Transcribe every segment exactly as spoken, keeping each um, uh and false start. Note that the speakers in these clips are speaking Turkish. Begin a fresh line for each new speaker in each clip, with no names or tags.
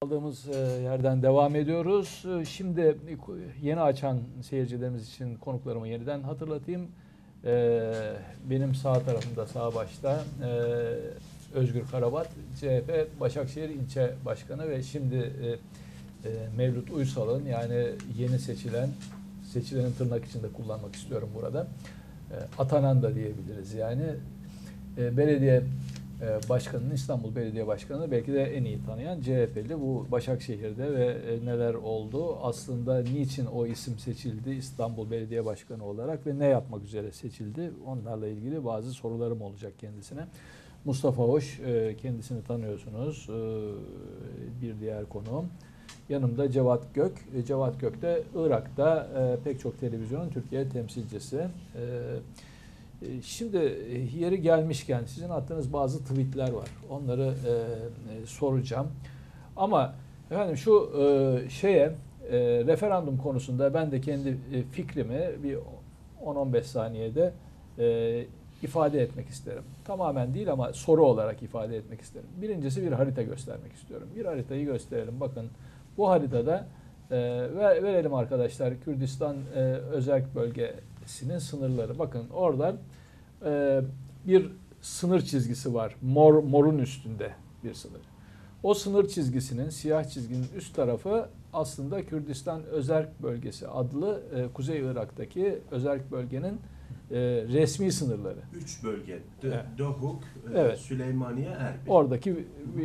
Kaldığımız yerden devam ediyoruz. Şimdi yeni açan seyircilerimiz için konuklarımı yeniden hatırlatayım. Benim sağ tarafımda, sağ başta Özgür Karabat, C H P Başakşehir İlçe Başkanı ve şimdi Mevlüt Uysal'ın, yani yeni seçilen, seçilenin tırnak içinde kullanmak istiyorum burada, atanan da diyebiliriz yani, belediye başkanının, İstanbul Belediye Başkanı belki de en iyi tanıyan C H P'li, bu Başakşehir'de ve neler oldu, aslında niçin o isim seçildi İstanbul Belediye Başkanı olarak ve ne yapmak üzere seçildi, onlarla ilgili bazı sorularım olacak kendisine. Mustafa Hoş, kendisini tanıyorsunuz, bir diğer konuğum. Yanımda Cevat Gök. Cevat Gök de Irak'ta pek çok televizyonun Türkiye temsilcisi. Şimdi yeri gelmişken sizin attığınız bazı tweetler var. Onları e, soracağım. Ama efendim şu e, şeye e, referandum konusunda ben de kendi fikrimi bir on on beş saniyede e, ifade etmek isterim. Tamamen değil ama soru olarak ifade etmek isterim. Birincisi, bir harita göstermek istiyorum. Bir haritayı gösterelim. Bakın bu haritada e, verelim arkadaşlar, Kürdistan e, özerk bölgesinin sınırları. Bakın orada e, bir sınır çizgisi var. Mor, morun üstünde bir sınır. O sınır çizgisinin, siyah çizginin üst tarafı aslında Kürdistan özerk bölgesi adlı e, Kuzey Irak'taki özerk bölgenin e, resmi sınırları. Üç
bölge. D evet. Dohuk, e,
evet.
Süleymaniye, Erbil.
Oradaki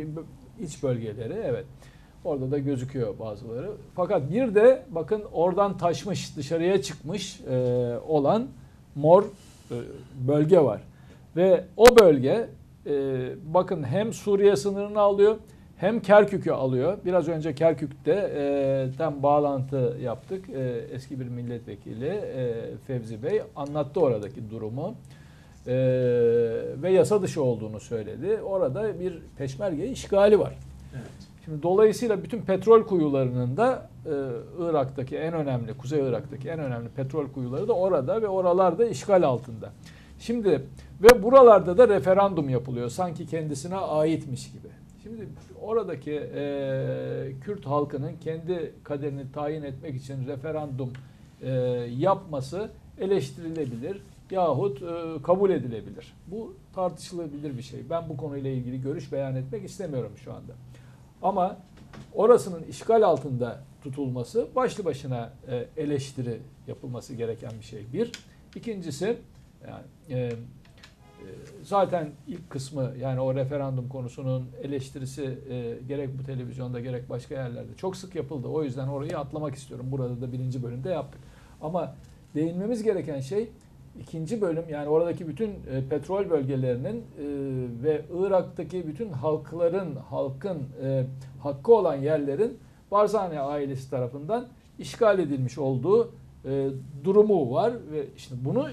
iç bölgeleri, evet. Orada da gözüküyor bazıları. Fakat bir de bakın oradan taşmış, dışarıya çıkmış e, olan mor e, bölge var. Ve o bölge e, bakın hem Suriye sınırını alıyor hem Kerkük'ü alıyor. Biraz önce Kerkük'te e, tam bağlantı yaptık. E, eski bir milletvekili e, Fevzi Bey anlattı oradaki durumu. E, ve yasa dışı olduğunu söyledi. Orada bir peşmerge işgali var.
Evet.
Şimdi dolayısıyla bütün petrol kuyularının da e, Irak'taki en önemli, Kuzey Irak'taki en önemli petrol kuyuları da orada ve oralarda işgal altında. Şimdi ve buralarda da referandum yapılıyor sanki kendisine aitmiş gibi. Şimdi oradaki e, Kürt halkının kendi kaderini tayin etmek için referandum e, yapması eleştirilebilir yahut e, kabul edilebilir. Bu tartışılabilir bir şey. Ben bu konuyla ilgili görüş beyan etmek istemiyorum şu anda. Ama orasının işgal altında tutulması başlı başına eleştiri yapılması gereken bir şey. Bir. İkincisi, yani e, zaten ilk kısmı, yani o referandum konusunun eleştirisi e, gerek bu televizyonda gerek başka yerlerde çok sık yapıldı. O yüzden orayı atlamak istiyorum. Burada da birinci bölümde yaptık. Ama değinmemiz gereken şey İkinci bölüm, yani oradaki bütün e, petrol bölgelerinin e, ve Irak'taki bütün halkların, halkın e, hakkı olan yerlerin Barzani ailesi tarafından işgal edilmiş olduğu e, durumu var ve işte bunu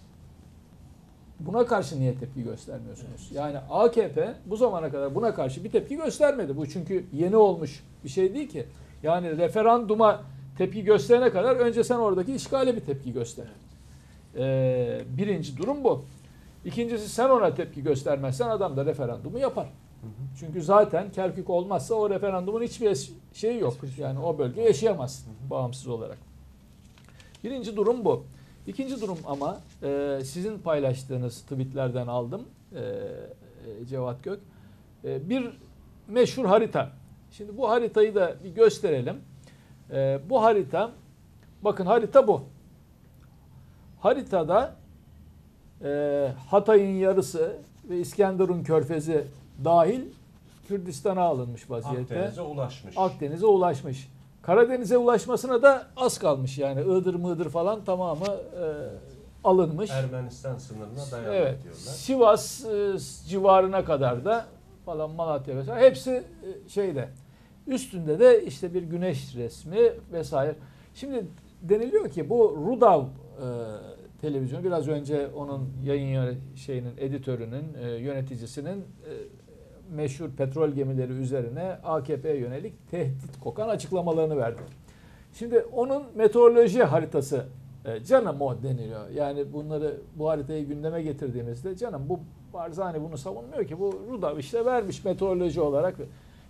buna karşı niye tepki göstermiyorsunuz? Yani A K P bu zamana kadar buna karşı bir tepki göstermedi. Bu çünkü yeni olmuş bir şey değil ki. Yani referanduma tepki gösterene kadar önce sen oradaki işgale bir tepki göster. Ee, birinci durum bu. İkincisi, sen ona tepki göstermezsen adam da referandumu yapar. Hı hı. Çünkü zaten Kerkük olmazsa o referandumun hiçbir şeyi yok. Yani o bölge yaşayamaz hı hı. bağımsız olarak. Birinci durum bu. İkinci durum ama e, sizin paylaştığınız tweetlerden aldım e, Cevat Gök. E, bir meşhur harita. Şimdi bu haritayı da bir gösterelim. E, bu harita, bakın harita bu. Haritada e, Hatay'ın yarısı ve İskenderun Körfezi dahil Kürdistan'a alınmış vaziyette.
Akdeniz'e ulaşmış.
Akdeniz'e ulaşmış. Karadeniz'e ulaşmasına da az kalmış, yani Iğdır mıdır falan tamamı e, alınmış.
Ermenistan sınırına dayanıyor
evet,
diyorlar.
Sivas e, civarına kadar da falan, Malatya vesaire hepsi e, şeyde. Üstünde de işte bir güneş resmi vesaire. Şimdi deniliyor ki bu Rudav e, televizyonu, biraz önce onun yayın şeyinin editörünün, e, yöneticisinin e, meşhur petrol gemileri üzerine A K P'ye yönelik tehdit kokan açıklamalarını verdi. Şimdi onun meteoroloji haritası e, canım o deniliyor. Yani bunları, bu haritayı gündeme getirdiğimizde canım bu Barzani bunu savunmuyor ki, bu Rudav işte vermiş meteoroloji olarak.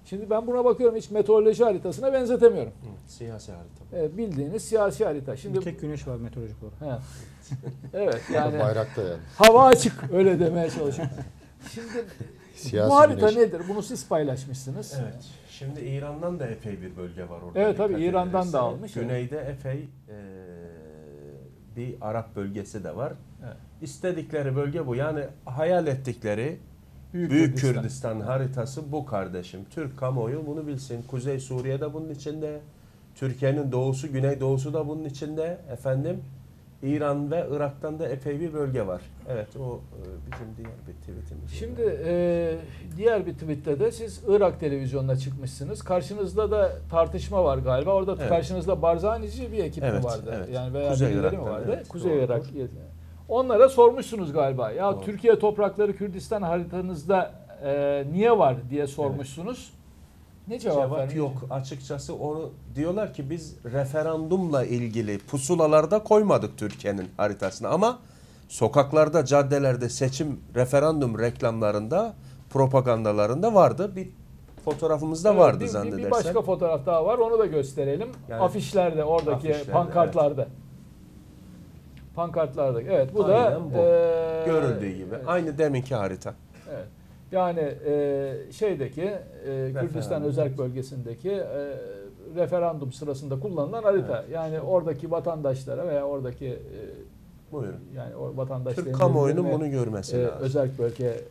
Şimdi ben buna bakıyorum, hiç meteoroloji haritasına benzetemiyorum.
Hı, siyasi harita.
Evet, bildiğiniz siyasi harita. Şimdi
Bir tek güneş var meteorolojik olarak.
he. Evet yani
Bayrakta yani.
hava açık, öyle demeye çalışıyorum. Şimdi
Siyasi
bu harita
güneş.
nedir? Bunu siz paylaşmışsınız.
Evet. Şimdi İran'dan da epey bir bölge var orada.
Evet, tabii,
dikkat
İran'dan da
edilirse.
almış, evet.
Güneyde epey e, bir Arap bölgesi de var.
Evet.
İstedikleri bölge bu. Yani hayal ettikleri
Büyük,
Büyük
Kürdistan.
Kürdistan haritası bu kardeşim. Türk kamuoyu bunu bilsin. Kuzey Suriye de bunun içinde. Türkiye'nin doğusu, güneydoğusu da bunun içinde. Efendim İran ve Irak'tan da epey bir bölge var. Evet, o e, bizim diğer bir tweetimiz.
Şimdi e, diğer bir tweette de siz Irak televizyonuna çıkmışsınız. Karşınızda da tartışma var galiba. Orada
Evet.
karşınızda Barzanici bir ekip
Evet,
mi vardı?
evet.
Yani veya
Kuzey
birileri mi
Irak'tan,
vardı?
evet,
Kuzey
doğrudur.
Irak. Onlara sormuşsunuz galiba. Ya
Doğru.
Türkiye toprakları Kürdistan haritanızda e, niye var diye sormuşsunuz. Ne cevap,
Cevap
verdiniz?
yok. Açıkçası onu diyorlar ki biz referandumla ilgili pusulalarda koymadık Türkiye'nin haritasını ama sokaklarda, caddelerde seçim referandum reklamlarında, propagandalarında vardı. Bir fotoğrafımız da
Evet,
vardı
bir- bir,
zannedersem.
bir başka fotoğraf daha var. Onu da gösterelim.
Yani-
Afişlerde, oradaki
Afişlerde,
pankartlarda. Pankartlarda. Evet, bu da
Aynen bu.
e,
Görüldüğü gibi.
evet.
Aynı deminki harita.
Evet. Yani e, şeydeki e, Kürdistan
Referandum.
özerk bölgesindeki e, referandum sırasında kullanılan harita. Yani oradaki vatandaşlara veya oradaki e,
Buyurun.
yani o vatandaşların
Türk kamuoyunun
birbirine,
bunu görmesi
e,
lazım.
özerk bölge e,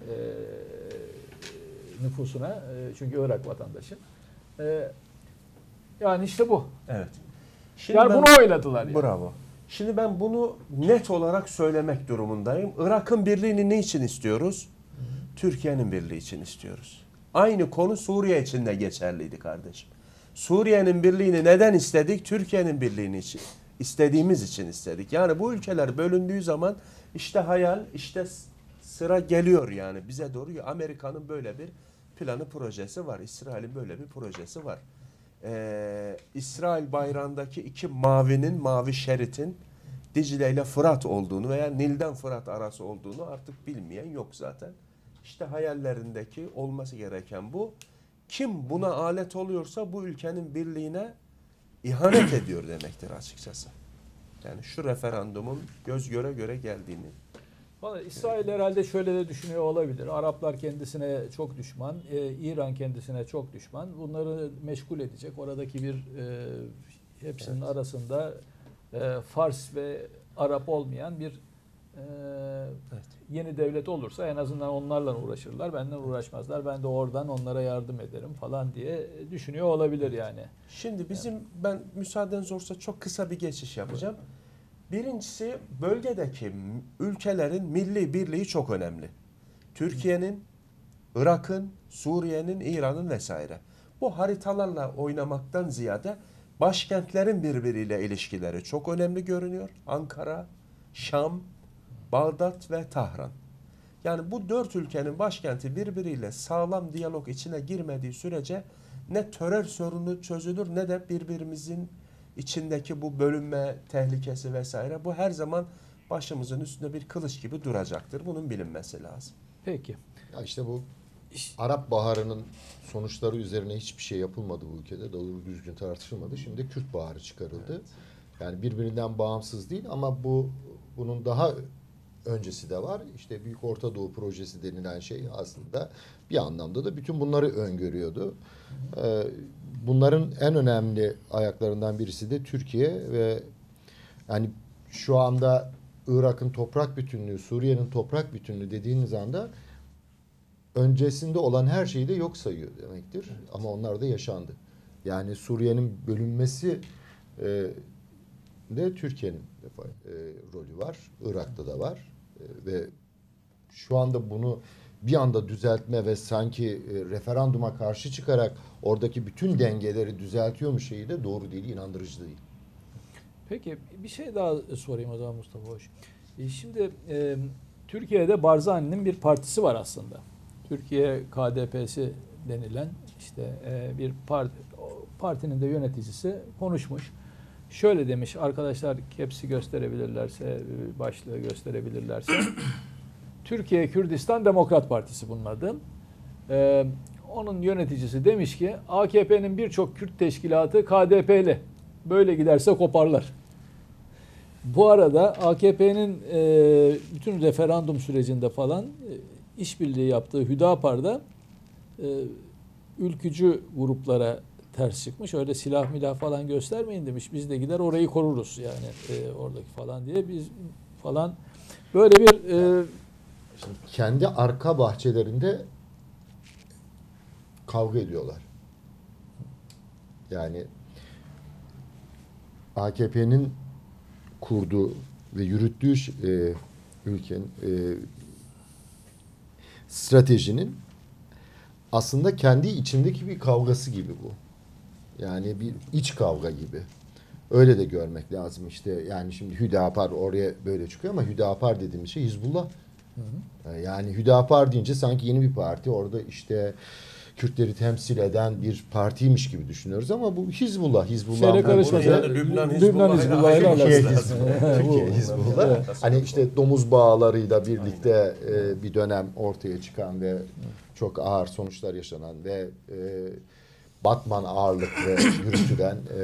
nüfusuna e, çünkü Irak vatandaşı. E, yani işte bu.
Evet. Şimdi
Yani
ben-
bunu oynadılar. Yani.
Bravo. Şimdi ben bunu net olarak söylemek durumundayım. Irak'ın birliğini ne için istiyoruz? Türkiye'nin birliği için istiyoruz. Aynı konu Suriye için de geçerliydi kardeşim. Suriye'nin birliğini neden istedik? Türkiye'nin birliğini için istediğimiz için istedik. Yani bu ülkeler bölündüğü zaman işte hayal, işte sıra geliyor yani bize doğru. Amerika'nın böyle bir planı, projesi var. İsrail'in böyle bir projesi var. Ee, İsrail bayrağındaki iki mavinin, mavi şeritin Dicle ile Fırat olduğunu veya Nil'den Fırat arası olduğunu artık bilmeyen yok zaten. İşte hayallerindeki olması gereken bu. Kim buna alet oluyorsa bu ülkenin birliğine ihanet ediyor demektir açıkçası. Yani şu referandumun göz göre göre geldiğini.
Vallahi İsrail herhalde şöyle de düşünüyor olabilir. Araplar kendisine çok düşman, e, İran kendisine çok düşman. Bunları meşgul edecek. Oradaki bir e, hepsinin
Evet.
arasında e, Fars ve Arap olmayan bir e,
Evet.
yeni devlet olursa en azından onlarla uğraşırlar. Benden uğraşmazlar. Ben de oradan onlara yardım ederim falan diye düşünüyor olabilir yani.
Şimdi bizim ben müsaadeniz olursa çok kısa bir geçiş yapacağım. Birincisi bölgedeki ülkelerin milli birliği çok önemli. Türkiye'nin, Irak'ın, Suriye'nin, İran'ın vesaire. Bu haritalarla oynamaktan ziyade başkentlerin birbiriyle ilişkileri çok önemli görünüyor. Ankara, Şam, Bağdat ve Tahran. Yani bu dört ülkenin başkenti birbiriyle sağlam diyalog içine girmediği sürece ne terör sorunu çözülür ne de birbirimizin içindeki bu bölünme tehlikesi vesaire bu her zaman başımızın üstünde bir kılıç gibi duracaktır. Bunun bilinmesi lazım.
Peki.
Ya işte bu Arap Baharı'nın sonuçları üzerine hiçbir şey yapılmadı bu ülkede. Doğru düzgün tartışılmadı. Şimdi Kürt Baharı çıkarıldı. Yani birbirinden bağımsız değil ama bu bunun daha öncesi de var. İşte Büyük Orta Doğu Projesi denilen şey aslında bir anlamda da bütün bunları öngörüyordu. Ee, bunların en önemli ayaklarından birisi de Türkiye ve yani şu anda Irak'ın toprak bütünlüğü, Suriye'nin toprak bütünlüğü dediğiniz anda öncesinde olan her şeyi de yok sayıyor demektir. Evet. Ama onlar da yaşandı. Yani Suriye'nin bölünmesi e, de Türkiye'nin e, rolü var. Irak'ta da var. E, ve şu anda bunu bir anda düzeltme ve sanki e, referanduma karşı çıkarak oradaki bütün dengeleri düzeltiyormuş şeyi de doğru değil, inandırıcı değil.
Peki bir şey daha sorayım o zaman Mustafa Hoş. E, şimdi e, Türkiye'de Barzani'nin bir partisi var aslında. Türkiye K D P'si denilen işte e, bir parti, partinin de yöneticisi konuşmuş. Şöyle demiş arkadaşlar, hepsi gösterebilirlerse, başlığı gösterebilirlerse. Türkiye Kürdistan Demokrat Partisi bunun adı. E, onun yöneticisi demiş ki A K P'nin birçok Kürt teşkilatı K D P'li. Böyle giderse koparlar. Bu arada A K P'nin e, bütün referandum sürecinde falan e, işbirliği yaptığı Hüdapar'da e, ülkücü gruplara ters çıkmış. Öyle silah milah falan göstermeyin demiş. Biz de gider orayı koruruz yani e, oradaki falan diye biz falan böyle bir e,
Şimdi kendi arka bahçelerinde kavga ediyorlar. Yani A K P'nin kurduğu ve yürüttüğü e, ülkenin e, stratejinin aslında kendi içindeki bir kavgası gibi bu. Yani bir iç kavga gibi. Öyle de görmek lazım işte. Yani şimdi Hüdapar oraya böyle çıkıyor ama Hüdapar dediğimiz şey Hizbullah. Hı hı. Yani Hüdapar deyince sanki yeni bir parti. Orada işte Kürtleri temsil eden bir partiymiş gibi düşünüyoruz ama bu Hizbullah. Hizbullah.
Şeyle karışmaz.
Yani Lübnan
Lübnan Hizbullah'ıyla
Hizbullah'ıyla
alakası.
Türkiye
Bu-
Hizbullah.
Evet.
Hani işte domuz bağlarıyla birlikte e, bir dönem ortaya çıkan ve çok ağır sonuçlar yaşanan ve e, Batman ağırlıklı yürütülen e,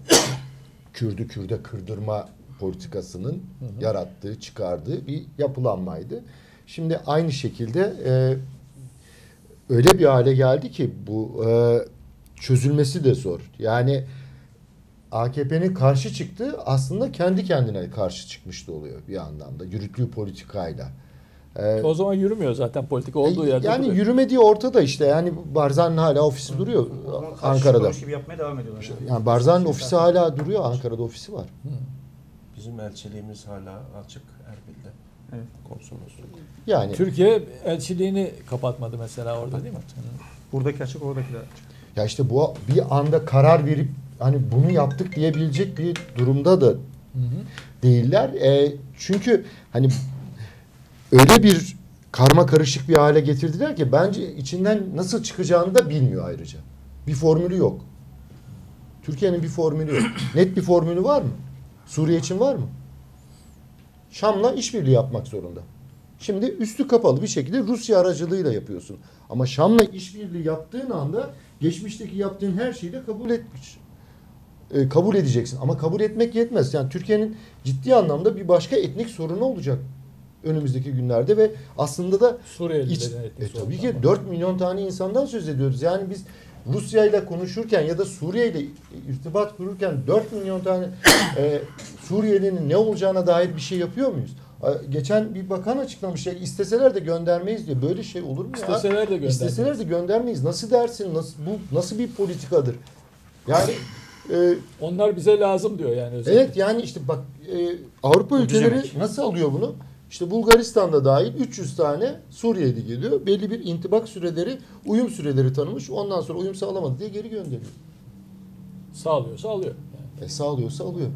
Kürdü Kürde kırdırma politikasının hı hı. yarattığı, çıkardığı bir yapılanmaydı. Şimdi aynı şekilde e, öyle bir hale geldi ki bu e, çözülmesi de zor. Yani A K P'nin karşı çıktığı aslında kendi kendine karşı çıkmış da oluyor bir anlamda yürüttüğü politikayla. Ee,
O zaman yürümüyor zaten politika olduğu yerde.
Yani
duruyor.
yürümediği ortada işte. Yani Barzani'nin hala ofisi Hı. duruyor Ankara'da.
Gibi yapmaya devam ediyorlar. Yani,
yani Barzani'nin ofisi hala duruyor. Ankara'da ofisi var.
Hı.
Bizim elçiliğimiz hala açık Erbil'de.
Evet.
Konsolosluk.
Yani
Türkiye elçiliğini kapatmadı mesela orada değil mi?
buradaki açık, oradaki de açık.
ya işte bu bir anda karar verip hani bunu yaptık diyebilecek bir durumda da
Hı hı.
değiller. E, çünkü hani öyle bir karma karışık bir hale getirdiler ki bence içinden nasıl çıkacağını da bilmiyor ayrıca. Bir formülü yok. Türkiye'nin bir formülü yok. Net bir formülü var mı? Suriye için var mı? Şam'la işbirliği yapmak zorunda. Şimdi üstü kapalı bir şekilde Rusya aracılığıyla yapıyorsun. Ama Şam'la işbirliği yaptığın anda geçmişteki yaptığın her şeyi de kabul etmiş. E, kabul edeceksin. Ama kabul etmek yetmez. Yani Türkiye'nin ciddi anlamda bir başka etnik sorunu olacak önümüzdeki günlerde ve aslında da
Suriyelilerin
iç,
etnik
e, tabii
sorunu
ki
ama.
dört milyon tane insandan söz ediyoruz. Yani biz Rusya ile konuşurken ya da Suriye ile irtibat kururken dört milyon tane e, Suriyelinin ne olacağına dair bir şey yapıyor muyuz? Geçen bir bakan açıklamış ya isteseler de göndermeyiz diye. Böyle şey olur mu ya?
İsteseler de göndermeyiz.
İsteseler de göndermeyiz. Nasıl dersin? Nasıl bu nasıl bir politikadır? Yani e,
Onlar bize lazım diyor yani özellikle.
evet yani işte bak e, Avrupa
Bu
ülkeleri
düzemek.
nasıl alıyor bunu? İşte Bulgaristan'da dahil üç yüz tane Suriyeli geliyor. Belli bir intibak süreleri, uyum süreleri tanımış. Ondan sonra uyum sağlamadı diye geri gönderiyor.
Sağlıyorsa alıyor. Yani.
E sağlıyorsa alıyor.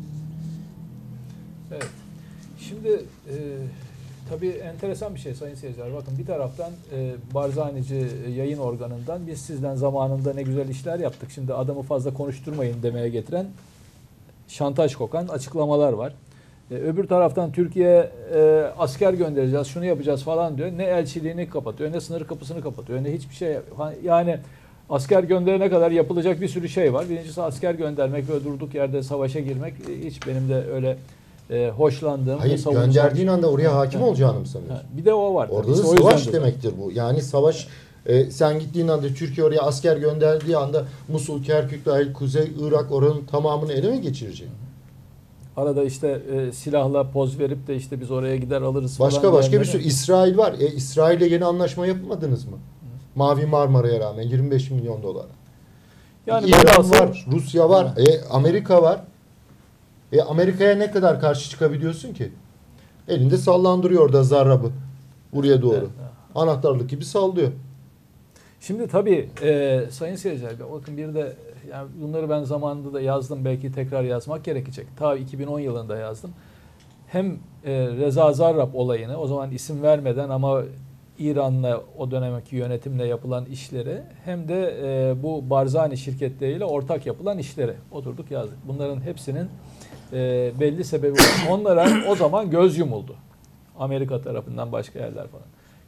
Evet. Şimdi e, tabii enteresan bir şey sayın seyirciler. Bakın bir taraftan e, Barzanici yayın organından biz sizden zamanında ne güzel işler yaptık. Şimdi adamı fazla konuşturmayın demeye getiren şantaj kokan açıklamalar var. E, öbür taraftan Türkiye e, asker göndereceğiz, şunu yapacağız falan diyor. Ne elçiliğini kapatıyor, ne sınır kapısını kapatıyor, ne hiçbir şey. Yani asker gönderene kadar yapılacak bir sürü şey var. Birincisi asker göndermek ve durduk yerde savaşa girmek hiç benim de öyle e, hoşlandığım.
Hayır gönderdiğin anda oraya hakim olacağını mı sanıyorsun?
Ha, bir de o var.
Orada da
İşte o yüzden
savaş
de-
demektir bu. Yani savaş e, sen gittiğin anda Türkiye oraya asker gönderdiği anda Musul, Kerkük dahil Kuzey Irak oranın tamamını ele mi geçirecek?
Arada işte e, silahla poz verip de işte biz oraya gider alırız falan.
Başka başka bir
diyenlere-
sürü İsrail var. E, İsrail'le yeni anlaşma yapmadınız mı? Mavi Marmara'ya rağmen yirmi beş milyon dolar.
Yani
İran
velhasıl-
var, Rusya var, e, Amerika var. E, Amerika'ya ne kadar karşı çıkabiliyorsun ki? Elinde sallandırıyor da zarrabı buraya doğru.
Evet.
Anahtarlık gibi sallıyor.
Şimdi tabii e, sayın seyirciler bakın bir de yani bunları ben zamanında da yazdım, belki tekrar yazmak gerekecek. Ta iki bin on yılında yazdım. Hem e, Reza Zarrab olayını o zaman isim vermeden ama İran'la o dönemki yönetimle yapılan işleri hem de e, bu Barzani şirketleriyle ortak yapılan işleri oturduk yazdık. Bunların hepsinin e, belli sebebi var. Onlara o zaman göz yumuldu. Amerika tarafından başka yerler falan.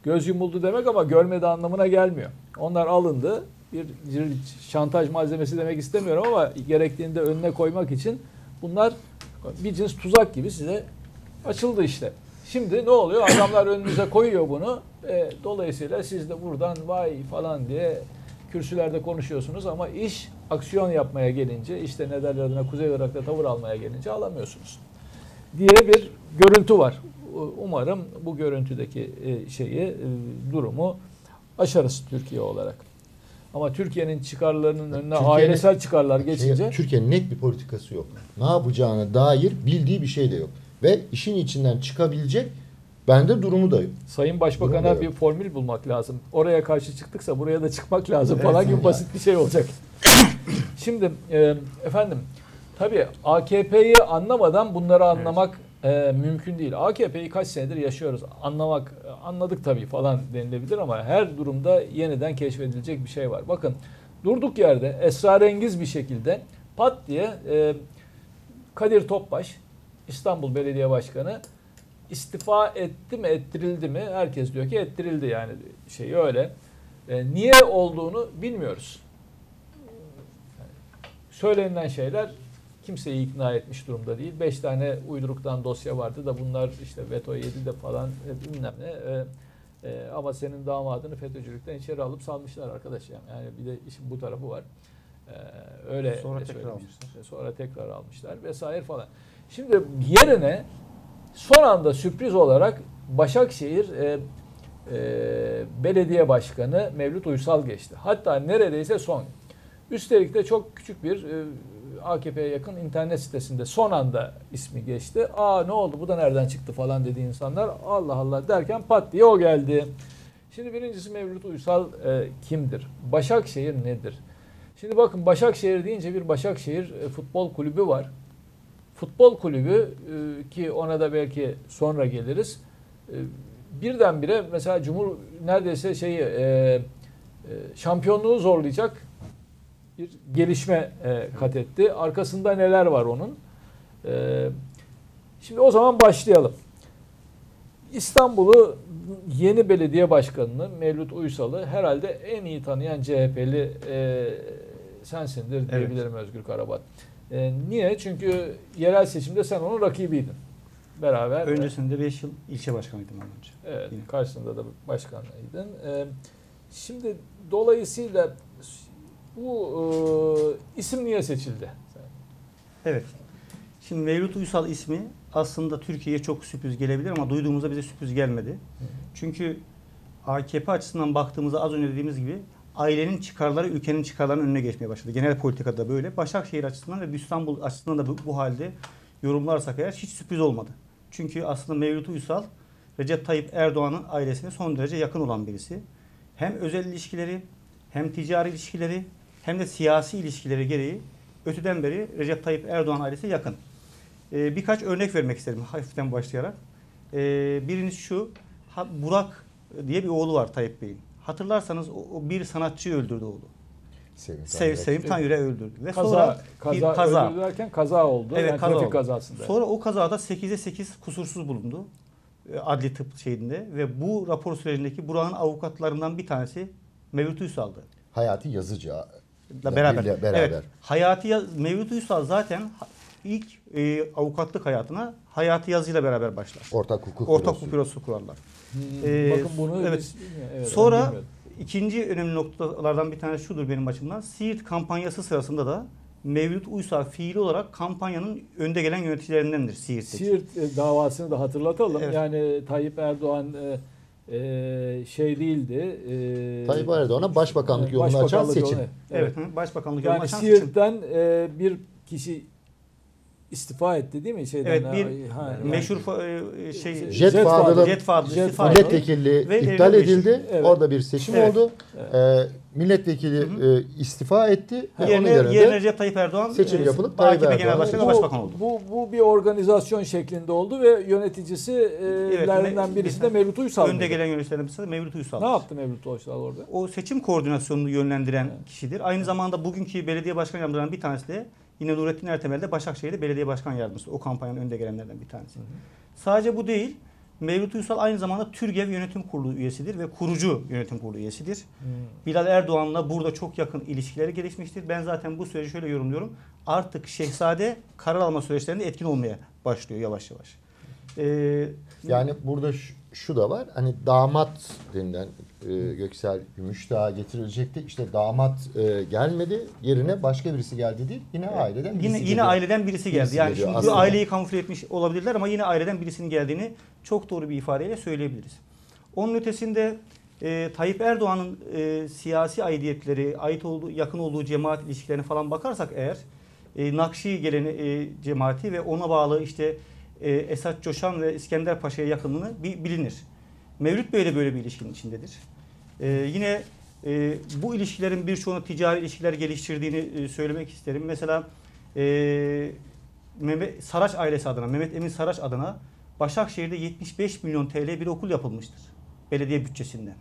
göz yumuldu demek ama görmedi anlamına gelmiyor. Onlar alındı. Bir, bir şantaj malzemesi demek istemiyorum ama gerektiğinde önüne koymak için bunlar bir cins tuzak gibi size açıldı işte. Şimdi ne oluyor? Adamlar önünüze koyuyor bunu. E, dolayısıyla siz de buradan vay falan diye kürsülerde konuşuyorsunuz ama iş aksiyon yapmaya gelince, işte ne derler adına, Kuzey Irak'ta tavır almaya gelince alamıyorsunuz diye bir görüntü var. Umarım bu görüntüdeki şeyi, durumu aşarız Türkiye olarak. Ama Türkiye'nin çıkarlarının önüne
Türkiye'nin-
ailesel çıkarlar geçince
Şey, Türkiye'nin net bir politikası yok. Ne yapacağına dair bildiği bir şey de yok. Ve işin içinden çıkabilecek bende durumu da yok.
Sayın
Durum
Başbakan'a
da
bir
yok.
formül bulmak lazım. Oraya karşı çıktıksa buraya da çıkmak lazım
Evet.
falan gibi basit bir şey olacak. Şimdi e, efendim tabii A K P'yi anlamadan bunları anlamak e, mümkün değil. A K P'yi kaç senedir yaşıyoruz. Anlamak, anladık tabii falan denilebilir ama her durumda yeniden keşfedilecek bir şey var. Bakın durduk yerde esrarengiz bir şekilde pat diye e, Kadir Topbaş, İstanbul Belediye Başkanı istifa etti mi, ettirildi mi? Herkes diyor ki ettirildi, yani şey öyle. E, niye olduğunu bilmiyoruz. Söylenilen şeyler kimseyi ikna etmiş durumda değil. Beş tane uyduruktan dosya vardı da bunlar işte veto yedi de falan e, bilmem ne. E, e, ama senin damadını FETÖ'cülükten içeri alıp salmışlar arkadaş yani. Yani bir de işin bu tarafı var. E, öyle
Sonra
de
tekrar
söylemiş.
almışlar.
Sonra tekrar almışlar vesaire falan. Şimdi yerine son anda sürpriz olarak Başakşehir e, e, Belediye Başkanı Mevlüt Uysal geçti. Hatta neredeyse son. Üstelik de çok küçük bir e, A K P'ye yakın internet sitesinde son anda ismi geçti. Aa ne oldu, bu da nereden çıktı falan dedi insanlar. Allah Allah derken pat diye o geldi. Şimdi birincisi Mevlüt Uysal e, kimdir? Başakşehir nedir? Şimdi bakın, Başakşehir deyince bir Başakşehir e, futbol kulübü var. Futbol kulübü e, ki ona da belki sonra geliriz. E, birdenbire mesela Cumhur neredeyse şeyi e, e, şampiyonluğu zorlayacak bir gelişme e, kat etti. Arkasında neler var onun? E, şimdi o zaman başlayalım. İstanbul'u yeni belediye başkanını Mevlüt Uysal'ı herhalde en iyi tanıyan C H P'li e, sensindir diyebilirim, evet. Özgür Karabat. E, niye? Çünkü yerel seçimde sen onun rakibiydin. Beraber.
Öncesinde beş yıl ilçe başkanıydım ondan önce.
Evet.
Yine.
Karşısında da başkanlıydın. E, şimdi dolayısıyla bu e, isim niye seçildi?
Evet. Şimdi Mevlüt Uysal ismi aslında Türkiye'ye çok sürpriz gelebilir ama duyduğumuzda bize sürpriz gelmedi. Hı. Çünkü A K P açısından baktığımızda az önce dediğimiz gibi ailenin çıkarları ülkenin çıkarlarının önüne geçmeye başladı. Genel politikada böyle. Başakşehir açısından ve İstanbul açısından da bu, bu halde yorumlarsak eğer hiç sürpriz olmadı. Çünkü aslında Mevlüt Uysal Recep Tayyip Erdoğan'ın ailesine son derece yakın olan birisi. Hem özel ilişkileri, hem ticari ilişkileri, hem de siyasi ilişkileri gereği öteden beri Recep Tayyip Erdoğan ailesi yakın. Ee, birkaç örnek vermek isterim hafiften başlayarak. Ee, birincisi şu, Burak diye bir oğlu var Tayyip Bey'in. Hatırlarsanız o, o bir sanatçıyı öldürdü oğlu.
Sevim
Sev, Sevim Tanyur'u öldürdü. Ve
kaza,
sonra
kaza,
bir kaza.
öldürürken kaza oldu.
Evet,
yani
kaza
trafik
oldu.
kazasında.
Sonra o kazada sekize sekiz kusursuz bulundu. Adli tıp şeyinde ve bu rapor sürecindeki Burak'ın avukatlarından bir tanesi Mevlüt Uysal'dı.
Hayati Yazıcı
beraber.
beraber.
Evet. Hayati Yaz, Mevlüt Uysal zaten ilk e, avukatlık hayatına Hayati Yazıcı'yla beraber başlar.
Ortak hukuk
Ortak
bürosu.
hukuk bürosu kurarlar.
Hmm,
Ee,
bakın bunu
evet.
biz, evet,
Sonra ikinci önemli noktalardan bir tanesi şudur benim açımdan. Siirt kampanyası sırasında da Mevlüt Uysal fiili olarak kampanyanın önde gelen yöneticilerindendir Siirt'teki.
Siirt davasını da hatırlatalım.
Evet.
Yani Tayyip Erdoğan e, e, şey değildi. E,
Tayyip Erdoğan'a başbakanlık yolunu açan
başbakanlık
seçim.
yolunu-
Evet,
evet.
başbakanlık yolunu
Yani
açan seçim.
Siirt'ten e, bir kişi istifa etti değil mi? Şeyden,
Evet, bir
ha,
meşhur e, şey
Jet
Jet
Fadıl-
Fadıl'ın
Jet Fadıl
Jet
istifa
Fadıl-
etti.
milletvekilliği
Ve
iptal
evine
edildi.
Evet.
Orada bir seçim
Evet.
oldu.
Evet.
Ee, milletvekili
Hı
e, istifa etti. Ve onun
Yerine,
yerine
yerine Recep Tayyip Erdoğan
seçim
e,
yapılıp
A K P
Tayyip
Genel
Erdoğan
Başkanı ve
bu,
Başbakan oldu.
bu, bu bir organizasyon şeklinde oldu ve yöneticilerinden
me-
birisi de Mevlüt Uysal.
Önde
mıydı?
gelen yöneticilerden birisi de Mevlüt Uysal.
Ne yaptı Mevlüt Uysal orada?
O seçim koordinasyonunu yönlendiren kişidir. Aynı zamanda bugünkü belediye başkan yardımcılarından bir tanesi de yine Nurettin Ertemel de Başakşehir'de belediye başkan yardımcısı. O kampanyanın önde gelenlerden bir tanesi. Hı hı. Sadece bu değil. Mevlüt Uysal aynı zamanda TÜRGEV Yönetim Kurulu üyesidir ve kurucu yönetim kurulu üyesidir.
Hmm.
Bilal Erdoğan'la burada çok yakın ilişkileri gelişmiştir. Ben zaten bu süreci şöyle yorumluyorum. Artık Şehzade karar alma süreçlerinde etkin olmaya başlıyor yavaş yavaş. Ee,
Yani burada şu, şu da var. Hani damat denilen e, Göksel Gümüşdağ getirilecekti. İşte damat e, gelmedi. Yerine başka birisi geldi değil. Yine aileden birisi
Yine yine
geliyor.
aileden birisi geldi.
Birisi
Yani
geliyor
şimdi
aslında.
bu aileyi kamufle etmiş olabilirler ama yine aileden birisinin geldiğini çok doğru bir ifadeyle söyleyebiliriz. Onun ötesinde e, Tayyip Erdoğan'ın e, siyasi aidiyetleri, ait olduğu, yakın olduğu cemaat ilişkilerine falan bakarsak eğer e, Nakşi geleni e, cemaati ve ona bağlı işte e, Esat Coşan ve İskender Paşa'ya yakınlığını bi- bilinir. Mevlüt Bey de böyle bir ilişkinin içindedir. E, yine e, bu ilişkilerin birçoğunu ticari ilişkiler geliştirdiğini e, söylemek isterim. Mesela e, Mehmet Saraç ailesi adına, Mehmet Emin Saraç adına Başakşehir'de yetmiş beş milyon T L bir okul yapılmıştır. Belediye bütçesinden.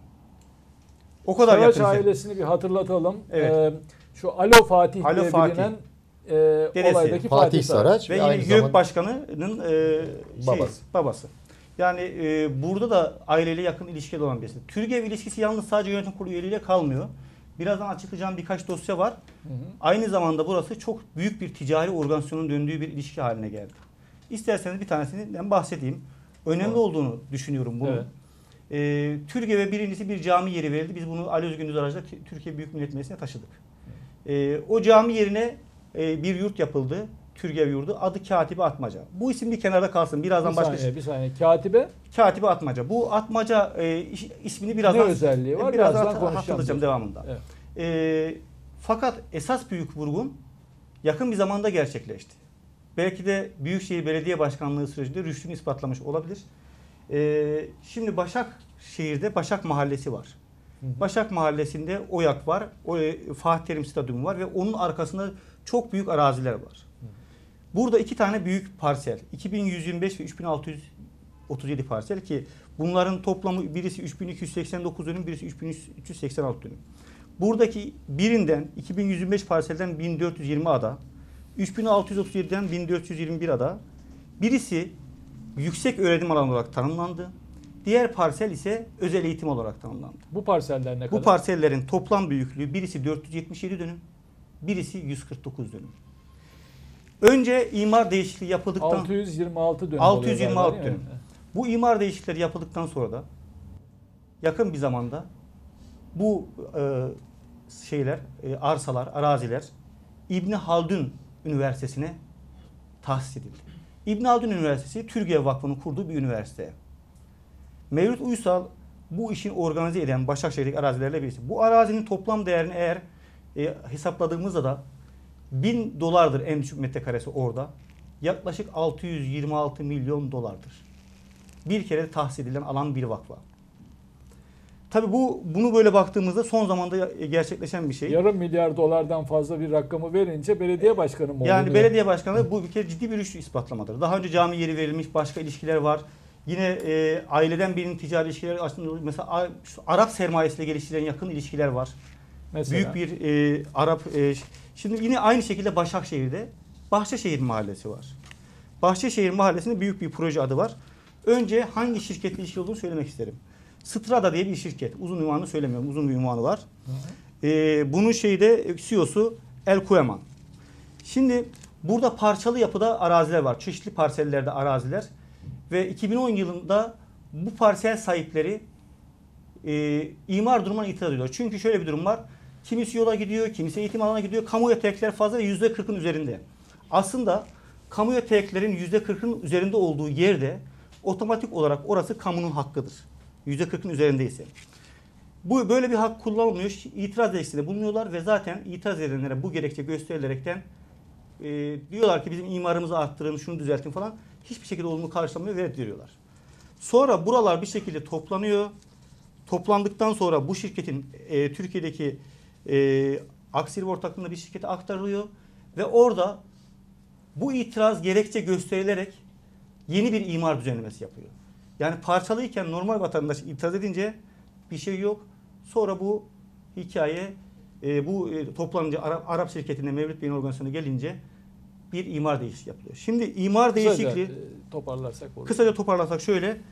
O kadar
Saraç
yakın.
ailesini bir hatırlatalım.
Evet.
Ee, şu Alo Fatih
Alo
diye
Fatih.
bilinen e,
Dedesi.
olaydaki
Fatih
Fatih Saraç.
Saraç.
Ve
Ve
yine
aynı
YÖK
zamanda-
Başkanı'nın e, şey,
Babası.
babası. Yani e, burada da aileyle yakın ilişkili olan birisi. TÜRGEV ilişkisi yalnız sadece yönetim kurulu üyeliğiyle kalmıyor. Birazdan açıklayacağım birkaç dosya var.
Hı hı.
Aynı zamanda burası çok büyük bir ticari organizasyonun döndüğü bir ilişki haline geldi. İsterseniz bir tanesinden bahsedeyim. Önemli
Evet.
olduğunu düşünüyorum bunun.
Evet.
E, TÜRGEV'e birincisi bir cami yeri verildi. Biz bunu Ali Özgündüz aracılığıyla T- Türkiye Büyük Millet Meclisi'ne taşıdık. E, o cami yerine e, bir yurt yapıldı. TÜRGEV yurdu. Adı Katibe Atmaca. Bu isim bir kenarda kalsın. Birazdan
Bir
başka
saniye, bir saniye. Katibe
Katibe Atmaca. Bu Atmaca e, iş- ismini birazdan
ne özelliği var?
birazdan
Birazdan
hat-
konuşacağım.
hatırlayacağım devamında.
Evet.
E, fakat esas büyük vurgun yakın bir zamanda gerçekleşti. Belki de Büyükşehir Belediye Başkanlığı sürecinde rüştünü ispatlamış olabilir. E, şimdi Başakşehir'de Başak Mahallesi var.
Hı hı.
Başak Mahallesi'nde Oyak var. O, e, Fatih Terim Stadyumu var ve onun arkasında çok büyük araziler var. Burada iki tane büyük parsel. iki bin yüz yirmi beş ve üç bin altı yüz otuz yedi parsel ki bunların toplamı birisi üç bin iki yüz seksen dokuz dönüm, birisi üç bin üç yüz seksen altı dönüm. Buradaki birinden iki bin yüz yirmi beş parselden bin dört yüz yirmi ada, üç bin altı yüz otuz yediden bin dört yüz yirmi bir ada. Birisi yüksek öğretim alanı olarak tanımlandı. Diğer parsel ise özel eğitim olarak tanımlandı.
Bu parseller ne
Bu
kadar?
parsellerin toplam büyüklüğü birisi dört yüz yetmiş yedi dönüm, birisi yüz kırk dokuz dönüm. Önce imar değişikliği yapıldıktan
altı yüz yirmi altı dönüm.
altı yüz yirmi altı
oluyor galiba,
dönüm.
değil mi?
bu imar değişiklikleri yapıldıktan sonra da yakın bir zamanda bu e, şeyler, e, arsalar, araziler İbni Haldun Üniversitesi'ne tahsis edildi. İbni Haldun Üniversitesi TÜRGEV Vakfı'nın kurduğu bir üniversite. Mevlüt Uysal bu işin organize eden Başakşehir'deki arazilerle birisi. Bu arazinin toplam değerini eğer e, hesapladığımızda da bin dolardır en düşük metrekaresi orada. Yaklaşık altı yüz yirmi altı milyon dolardır. Bir kere tahsis edilen alan bir vakfa. Tabii bu bunu böyle baktığımızda son zamanda gerçekleşen bir şey.
Yarım milyar dolardan fazla bir rakamı verince belediye başkanı mı
Yani
oluyor?
belediye başkanı bu bir kere ciddi bir rüştü ispatlamadır. Daha önce cami yeri verilmiş, başka ilişkiler var. Yine e, aileden birinin ticari ilişkileri aslında mesela A- şu Arap sermayesiyle geliştirilen yakın ilişkiler var.
Mesela.
Büyük bir e, Arap e, şimdi yine aynı şekilde Başakşehir'de Bahçeşehir Mahallesi var. Bahçeşehir Mahallesi'nde büyük bir proje adı var. Önce hangi şirketle ilişkili olduğunu söylemek isterim. Strada diye bir şirket. Uzun ünvanını söylemiyorum. Uzun bir ünvanı var.
Hı hı.
Ee, bunun şeyde C E O'su El Kueman. Şimdi burada parçalı yapıda araziler var. Çeşitli parsellerde araziler. Ve iki bin on yılında bu parsel sahipleri e, imar durumuna itiraz ediyorlar. Çünkü şöyle bir durum var. Kimisi yola gidiyor, kimisi eğitim alanına gidiyor. Kamu yetenekleri fazla ve yüzde kırkın üzerinde. Aslında kamu yeteneklerin yüzde kırkın üzerinde olduğu yerde otomatik olarak orası kamunun hakkıdır. yüzde kırkın üzerindeyse. Bu böyle bir hak kullanılmıyor. İtiraz dilekçesinde bulunuyorlar ve zaten itiraz edenlere bu gerekçe gösterilerekten e, diyorlar ki bizim imarımızı arttırın, şunu düzeltin falan. Hiçbir şekilde olumlu karşılamıyor ve reddediyorlar. Sonra buralar bir şekilde toplanıyor. Toplandıktan sonra bu şirketin e, Türkiye'deki e, aksiyeli ortaklığında bir şirkete aktarılıyor ve orada bu itiraz gerekçe gösterilerek yeni bir imar düzenlemesi yapıyor. Yani parçalıyken normal vatandaş itiraz edince bir şey yok. Sonra bu hikaye e, bu e, toplanınca Arap, Arap şirketinde Mevlüt Bey'in organizasyonu gelince bir imar değişikliği yapılıyor. Şimdi imar
Kısaca,
değişikliği
e, toparlarsak olur.
kısaca toparlasak şöyle.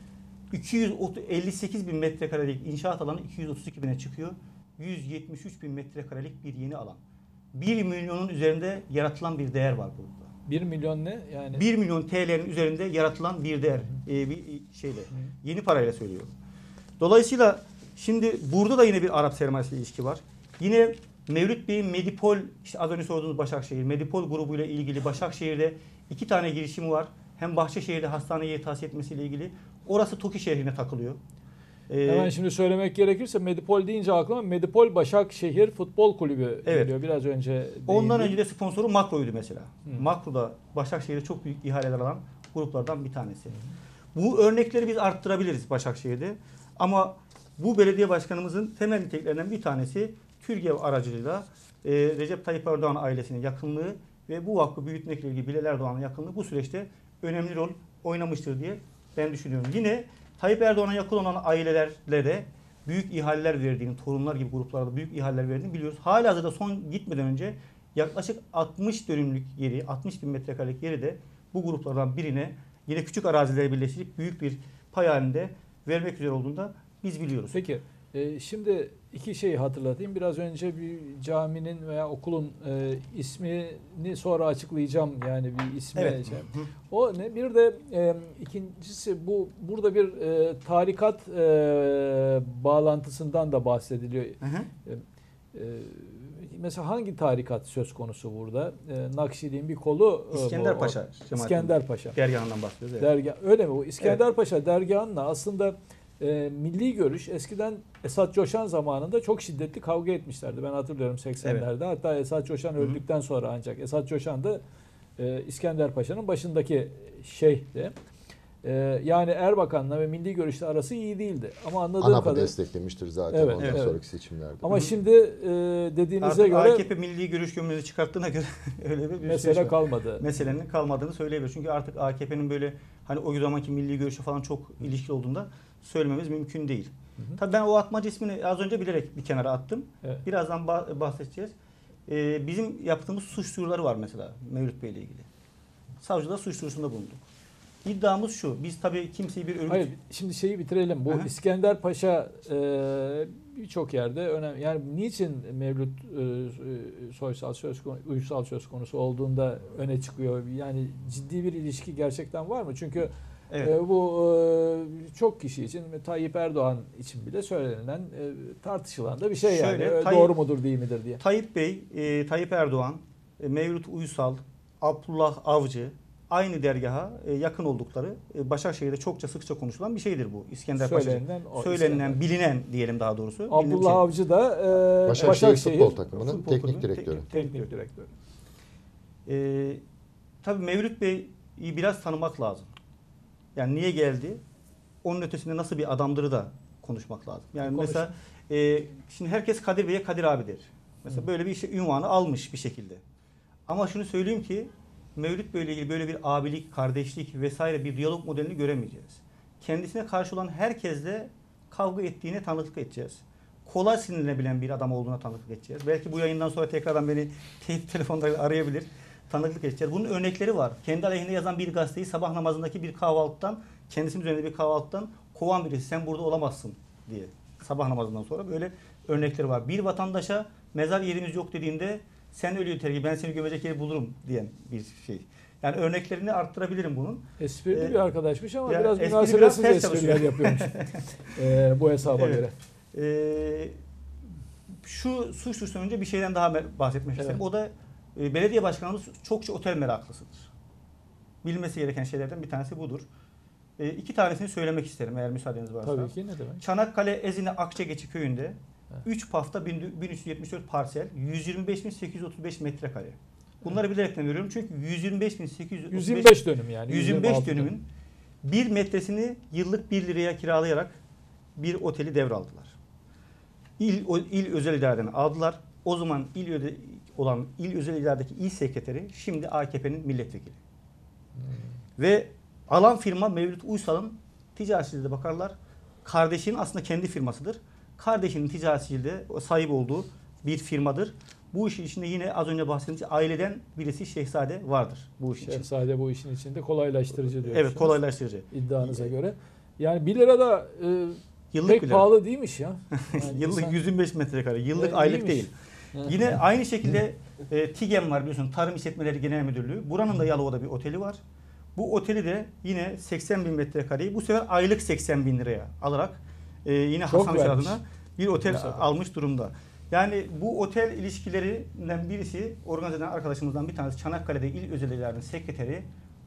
iki yüz elli sekiz bin metrekarelik inşaat alanı iki yüz otuz iki bine çıkıyor. yüz yetmiş üç bin metrekarelik bir yeni alan. bir milyonun üzerinde yaratılan bir değer var burada.
bir milyon ne? Yani
bir milyon T L'nin üzerinde yaratılan bir değer. Ee, bir şeyle. Yeni parayla söylüyorum. Dolayısıyla şimdi burada da yine bir Arap sermayesiyle ilişki var. Yine Mevlüt Bey'in Medipol, işte az önce sorduğunuz Başakşehir, Medipol grubuyla ilgili Başakşehir'de iki tane girişimi var. Hem Bahçeşehir'de hastane yeri tahsis etmesiyle ilgili. Orası TOKİ şehrine takılıyor. Ee,
hemen şimdi söylemek gerekirse Medipol deyince aklıma Medipol Başakşehir Futbol Kulübü
Evet.
geliyor. Biraz önce
Ondan
değindim.
önce de sponsoru Makro'ydu mesela.
Hı.
Makro'da Başakşehir'de çok büyük ihaleler alan gruplardan bir tanesi. Bu örnekleri biz arttırabiliriz Başakşehir'de. Ama bu belediye başkanımızın temel niteliklerinden bir tanesi TÜRGEV aracılığıyla e, Recep Tayyip Erdoğan ailesinin yakınlığı ve bu vakfı büyütmekle ilgili Bilal Erdoğan'ın yakınlığı bu süreçte önemli rol oynamıştır diye ben düşünüyorum. Yine Tayyip Erdoğan'a yakın olan ailelerle de büyük ihaleler verdiğini, torunlar gibi gruplarda büyük ihaleler verdiğini biliyoruz. Halihazırda son gitmeden önce yaklaşık altmış dönümlük yeri, altmış bin metrekarelik yeri de bu gruplardan birine yine küçük arazileri birleştirip büyük bir pay halinde vermek üzere olduğunu da biz biliyoruz.
Peki e, şimdi iki şeyi hatırlatayım. Biraz önce bir caminin veya okulun e, ismini sonra açıklayacağım. Yani bir ismi.
Evet.
Şey. O ne? Bir de e, ikincisi bu burada bir e, tarikat e, bağlantısından da bahsediliyor.
Hı hı.
E, mesela hangi tarikat söz konusu burada? E, Nakşiliğin bir kolu e,
İskender
bu-
Paşa
o-
cemaatinin
İskender Paşa.
dergahından bahsediyoruz. Evet.
Dergah öyle mi? O İskender Paşa dergahında aslında e, milli görüş eskiden Esat Coşan zamanında çok şiddetli kavga etmişlerdi. Ben hatırlıyorum seksenlerde. Hatta Esat Coşan
Hı hı.
öldükten sonra ancak Esat Coşan da e, İskender Paşa'nın başındaki şeyhti. E, yani Erbakan'la ve milli görüşle arası iyi değildi. Ama anladığım
ANAP'ı
kadarıyla
desteklemiştir zaten
Evet,
ondan
evet.
sonraki seçimlerde.
ama
Hı hı.
şimdi e, dediğinize
Artık
göre
A K P milli görüş gömleğini çıkarttığına göre öyle bir
mesele
şey var.
kalmadı.
Meselenin kalmadığını söyleyebiliriz. Çünkü artık A K P'nin böyle hani o zamanki milli görüşü falan çok ilişkili olduğunda söylememiz mümkün değil.
Hı hı.
Tabii ben o atmaca ismini az önce bilerek bir kenara attım.
Evet.
Birazdan bah- bahsedeceğiz. Ee, bizim yaptığımız suç duyuruları var mesela Mevlüt Bey ile ilgili. Savcılığa suç duyurusunda bulunduk. İddiamız şu. Biz tabii kimseyi bir örgüt...
Hayır, şimdi şeyi bitirelim. Bu
Aha.
İskender Paşa e, birçok yerde önemli. Yani niçin Mevlüt e, soysal söz konusu, uysal söz konusu olduğunda öne çıkıyor? Yani ciddi bir ilişki gerçekten var mı? Çünkü
Evet.
e, bu e, çok kişi için, Tayyip Erdoğan için bile söylenen, e, tartışılan da bir şey yani.
Şöyle,
E,
Tayyip-
Doğru mudur, değil midir diye.
Tayyip Bey, e, Tayyip Erdoğan, e, Mevlüt Uysal, Abdullah Avcı aynı dergaha e, yakın oldukları e, Başakşehir'de çokça sıkça konuşulan bir şeydir bu. İskender Paşa.
Söylenilen o
Söylenilen,
İskender.
bilinen diyelim daha doğrusu. bilinen bir
Abdullah
şey.
Avcı da e,
Başakşehir,
Başakşehir
futbol takımının
futbol
teknik
kulübünün
direktörü.
Teknik, teknik direktörü.
Ee, tabii Mevlüt Bey'i biraz tanımak lazım. Yani niye geldi? Onun ötesinde nasıl bir adamdırı da konuşmak lazım. Yani
Konuş.
mesela e, şimdi herkes Kadir Bey'e Kadir abi der. Mesela
Hı.
böyle bir şey, ünvanı almış bir şekilde. Ama şunu söyleyeyim ki Mevlüt Bey'le ilgili böyle bir abilik, kardeşlik vesaire bir diyalog modelini göremeyeceğiz. Kendisine karşı olan herkesle kavga ettiğine tanıklık edeceğiz. Kolay sinirlenebilen bir adam olduğuna tanıklık edeceğiz. Belki bu yayından sonra tekrardan beni teyit telefonlarıyla arayabilir. Tanıklık edeceğiz. Bunun örnekleri var. Kendi aleyhinde yazan bir gazeteyi sabah namazındaki bir kahvaltıdan, kendisinin üzerinde bir kahvaltıdan kovan birisi. Sen burada olamazsın diye. Sabah namazından sonra böyle örnekleri var. Bir vatandaşa mezar yerimiz yok dediğinde sen ölüyor tergi ben seni gömecek yeri bulurum diyen bir şey. Yani örneklerini arttırabilirim bunun.
Esprili
Ee,
bir arkadaşmış ama
ya
biraz
espri
münasebetsiz
biraz ters
espriler
çalışıyor.
yapıyormuş. Ee, bu hesaba
Evet.
göre.
Ee, şu suç duyurusundan önce bir şeyden daha me- bahsetmek
Evet.
isterim. O da e, belediye başkanımız çokça otel meraklısıdır. Bilmesi gereken şeylerden bir tanesi budur. E, iki tanesini söylemek isterim eğer müsaadeniz varsa.
Tabii ki, ne demek?
Çanakkale Ezine Akçageçi köyünde
Evet.
üç pafta bin üç yüz yetmiş dört parsel, yüz yirmi beş bin sekiz yüz otuz beş metrekare. Bunları bilerekten veriyorum çünkü yüz yirmi beş bin sekiz yüz otuz beş
yüz yirmi beş dönüm yani.
yüz yirmi beş
altı dönüm.
dönümün bir metresini yıllık bir liraya kiralayarak bir oteli devraldılar. İl, o, il özel idareden aldılar. O zaman il öde, olan il özel idaredeki il sekreteri şimdi A K P'nin milletvekili.
Hmm.
Ve alan firma Mevlüt Uysal'ın ticaretçiliğine bakarlar. Kardeşinin aslında kendi firmasıdır. Kardeşinin ticaretçiliğinde sahip olduğu bir firmadır. Bu işin içinde yine az önce bahsettiğimiz aileden birisi Şehzade vardır bu iş için.
Şehzade bu işin içinde kolaylaştırıcı diyorsunuz.
Evet, kolaylaştırıcı.
İddianıza göre. Yani bir lira da e,
Yıllık
pek
bile.
pahalı değilmiş ya. Yani
Yıllık
insan-
yüz yirmi beş metrekare. Yıllık
Evet,
aylık
iyiymiş.
değil. Yine aynı şekilde e, TİGEM var biliyorsun. Tarım İşletmeleri Genel Müdürlüğü. Buranın da Yalova'da bir oteli var. Bu oteli de yine seksen bin metrekareyi bu sefer aylık seksen bin liraya alarak e, yine
Çok
Hasan Hoca
vermiş.
adına bir otel
Bu sefer.
almış durumda. Yani bu otel ilişkilerinden birisi organize eden arkadaşımızdan bir tanesi Çanakkale'de İl Özel İdaresi'nin sekreteri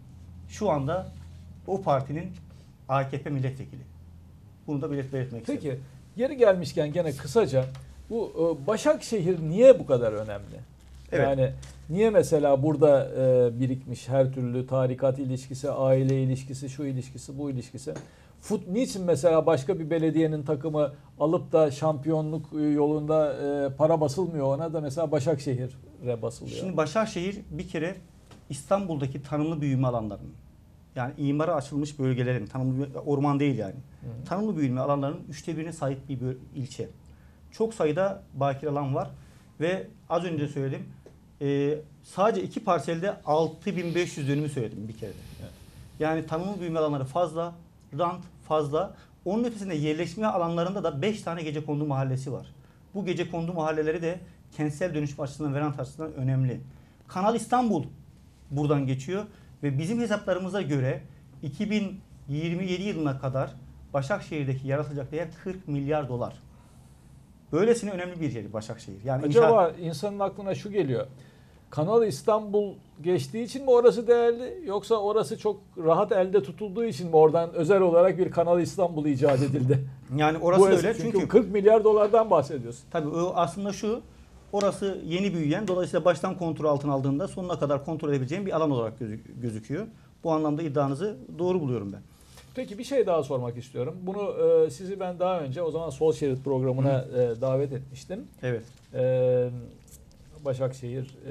şu anda o partinin A K P milletvekili. Bunu da belet belirtmek istedim.
Peki yeri gelmişken gene kısaca bu e, Başakşehir niye bu kadar önemli?
Evet.
Yani niye mesela burada e, birikmiş her türlü tarikat ilişkisi, aile ilişkisi, şu ilişkisi, bu ilişkisi? Fut niçin mesela başka bir belediyenin takımı alıp da şampiyonluk e, yolunda e, para basılmıyor ona da mesela Başakşehir'e basılıyor?
Şimdi Başakşehir bir kere İstanbul'daki tanımlı büyüme alanlarının yani imara açılmış bölgelerin tanımlı büyüme- orman değil yani.
Hı.
Tanımlı büyüme alanlarının üçte birine sahip bir böl- ilçe. Çok sayıda bakir alan var ve az önce söyledim e, sadece iki parselde altı bin beş yüz dönümü söyledim bir kere de.
Evet.
Yani tanımlı büyüme alanları fazla, rant fazla. Onun ötesinde yerleşme alanlarında da beş tane gecekondu mahallesi var. Bu gecekondu mahalleleri de kentsel dönüşüm açısından ve rant açısından önemli. Kanal İstanbul buradan geçiyor ve bizim hesaplarımıza göre iki bin yirmi yedi yılına kadar Başakşehir'deki yaratılacak değer kırk milyar dolar. Böylesine önemli bir yer Başakşehir. Yani
Acaba insanın aklına şu geliyor. Kanal İstanbul geçtiği için mi orası değerli yoksa orası çok rahat elde tutulduğu için mi oradan özel olarak bir Kanal İstanbul icat edildi?
yani orası
Bu
da
es-
öyle
çünkü,
çünkü
kırk milyar dolardan bahsediyorsun.
tabii o aslında şu, orası yeni büyüyen, dolayısıyla baştan kontrol altına aldığında sonuna kadar kontrol edebileceğin bir alan olarak gözü- gözüküyor. Bu anlamda iddianızı doğru buluyorum ben.
Peki bir şey daha sormak istiyorum. Bunu e, sizi ben daha önce o zaman Sol Şerit programına e, davet etmiştim.
Evet.
E, Başakşehir e,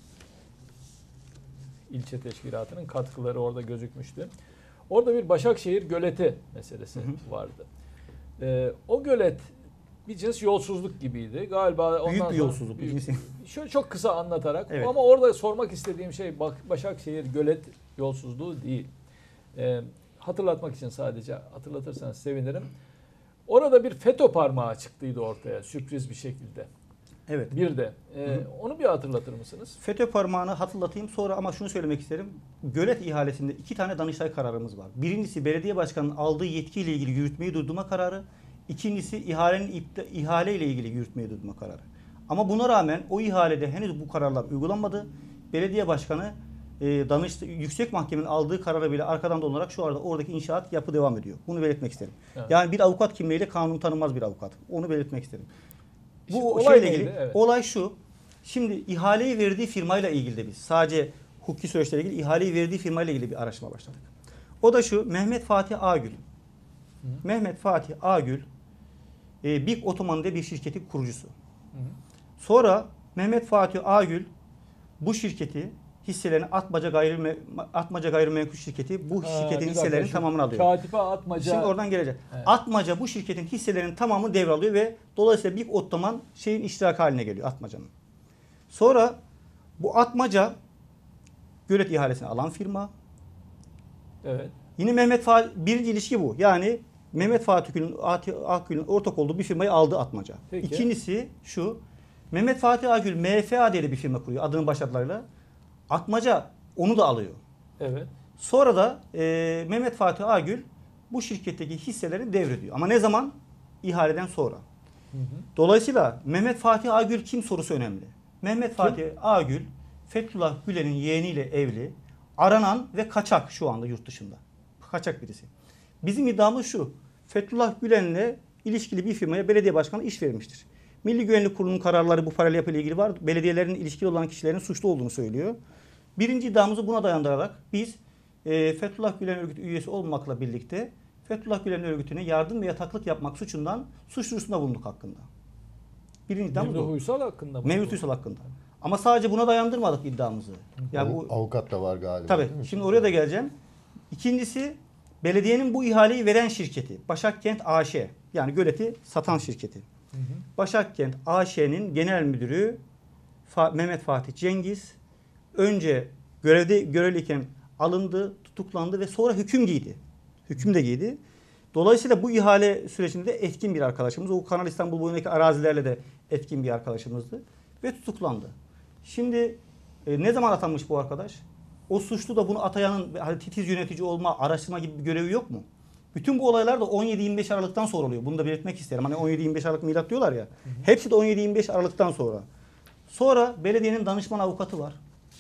ilçe teşkilatının katkıları orada gözükmüştü. Orada bir Başakşehir göleti meselesi
Hı hı.
vardı. E, o gölet bir cins yolsuzluk gibiydi. Galiba ondan
Büyük bir
sonra-
yolsuzluk.
Büyük-
ikincisi.
Şöyle çok kısa anlatarak
Evet.
ama orada sormak istediğim şey bak Başakşehir gölet yolsuzluğu değil. Ee, hatırlatmak için sadece hatırlatırsanız sevinirim. Orada bir FETÖ parmağı çıktıydı ortaya sürpriz bir şekilde.
Evet.
Bir de e,
Hı.
onu bir hatırlatır mısınız?
FETÖ parmağını hatırlatayım sonra ama şunu söylemek isterim. Gölet ihalesinde iki tane Danıştay kararımız var. Birincisi belediye başkanının aldığı yetkiyle ilgili yürütmeyi durdurma kararı. İkincisi ihalenin ipta, ihale ile ilgili yürütmeyi durdurma kararı. Ama buna rağmen o ihalede henüz bu kararlar uygulanmadı. Belediye başkanı e, Danıştay, Yüksek Mahkemenin aldığı kararı bile arkadan dolanarak şu anda oradaki inşaat yapı devam ediyor. Bunu belirtmek isterim.
Evet.
Yani bir avukat kimliğiyle kanun tanınmaz bir avukat. Onu belirtmek isterim.
Şimdi
Bu
olay
şeyle
neydi?
ilgili
Evet.
olay şu. Şimdi ihaleyi verdiği firmayla ilgili de biz sadece hukuki süreçlerle ilgili ihaleyi verdiği firmayla ilgili bir araştırma başladık. O da şu Mehmet Fatih Agül.
Hı.
Mehmet Fatih Agül e, Big Otoman diye bir şirketin kurucusu.
Hı hı.
Sonra Mehmet Fatih Agül bu şirketi hisselerini Atmaca Gayrimenkul Atmaca Gayrimenkul şirketi bu
Ha,
şirketin
bir dakika,
hisselerini
şu
tamamını alıyor.
Katife Atmaca.
Şimdi oradan gelecek.
Evet.
Atmaca bu şirketin hisselerinin tamamını devralıyor ve dolayısıyla Big Ottoman şeyin iştirak haline geliyor Atmaca'nın. Sonra bu Atmaca gölet ihalesini alan firma.
Evet.
Yine Mehmet Fatih birinci ilişki bu. Yani Mehmet Fatih Gül'ün Akgül'ün ortak olduğu bir firmayı aldı Atmaca.
Peki.
İkincisi şu. Mehmet Fatih Agül M F A diye de bir firma kuruyor adının baş harfleriyle. Atmaca onu da alıyor.
Evet.
Sonra da e, Mehmet Fatih Agül bu şirketteki hisseleri devrediyor. Ama ne zaman? İhaleden sonra.
Hı hı.
Dolayısıyla Mehmet Fatih Agül kim sorusu önemli. Mehmet Fatih Agül, Fethullah Gülen'in yeğeniyle evli, aranan ve kaçak şu anda yurt dışında. Kaçak birisi. Bizim iddiamız şu. Fethullah Gülen'le ilişkili bir firmaya belediye başkanı iş vermiştir. Milli Güvenlik Kurulu'nun kararları bu paralel yapıyla ilgili var. Belediyelerin ilişkili olan kişilerin suçlu olduğunu söylüyor. Birinci iddiamızı buna dayandırarak biz e, Fethullah Gülen örgütü üyesi olmakla birlikte Fethullah Gülen örgütüne yardım ve yataklık yapmak suçundan suç duyurusunda bulunduk hakkında. Birinci iddiamız
Mevlüt
bu.
Uysal hakkında mı?
Mevlüt Uysal hakkında. Ama sadece buna dayandırmadık iddiamızı. Yani bu,
Avukat da var galiba.
tabii.
değil mi?
Şimdi oraya da geleceğim. İkincisi belediyenin bu ihaleyi veren şirketi. Başakkent A Ş. Yani göleti satan şirketi.
Hı hı.
Başakkent A Ş'nin genel müdürü Fa- Mehmet Fatih Cengiz önce görevde görevliyken alındı, tutuklandı ve sonra hüküm giydi. Hüküm de giydi. Dolayısıyla bu ihale sürecinde etkin bir arkadaşımız. O Kanal İstanbul boyundaki arazilerle de etkin bir arkadaşımızdı. Ve tutuklandı. Şimdi e, ne zaman atanmış bu arkadaş? O suçlu da bunu atayanın hani titiz yönetici olma, araştırma gibi bir görevi yok mu? Bütün bu olaylar da on yedi yirmi beş Aralık'tan sonra oluyor. Bunu da belirtmek isterim. Hani on yedi yirmi beş Aralık milat diyorlar ya. Hı hı. Hepsi de on yedi yirmi beş Aralık'tan sonra. Sonra belediyenin danışman avukatı var.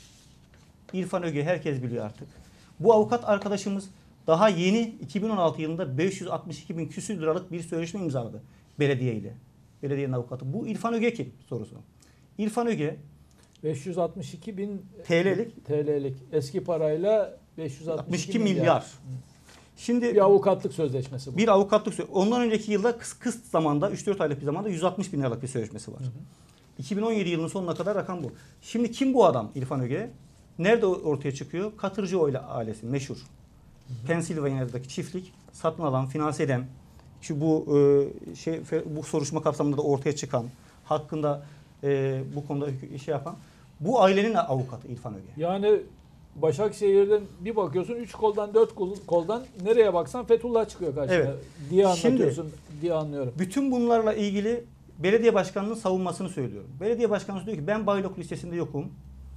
İrfan Öge, herkes biliyor artık. Bu avukat arkadaşımız daha yeni iki bin on altı yılında beş yüz altmış iki bin küsür liralık bir sözleşme imzaladı belediye ile. Belediyenin avukatı. Bu İrfan Öge kim sorusu. İrfan Öge
beş yüz altmış iki bin
T L'lik
T L'lik eski parayla beş yüz altmış iki
milyar. milyar. Şimdi
bir avukatlık sözleşmesi bu.
Bir avukatlık sözleşmesi. Ondan önceki yılda kıs, kıs zamanda üç dört aylık bir zamanda yüz altmış bin liralık bir sözleşmesi var. Hı hı. iki bin on yedi yılının sonuna kadar rakam bu. Şimdi kim bu adam İrfan Öge? Nerede ortaya çıkıyor? Katırcıoğlu ailesi meşhur. Hı hı. Pensilvanya'daki çiftlik satın alan, finanse eden, şu bu e, şey bu soruşturma kapsamında da ortaya çıkan, hakkında e, bu konuda şey yapan bu ailenin avukatı İrfan Öge.
Yani Başakşehir'den bir bakıyorsun üç koldan dört koldan nereye baksan Fethullah çıkıyor karşına
evet.
diye anlatıyorsun Şimdi, diye anlıyorum.
Bütün bunlarla ilgili belediye başkanının savunmasını söylüyorum. Belediye başkanı diyor ki ben Baylok listesinde yokum.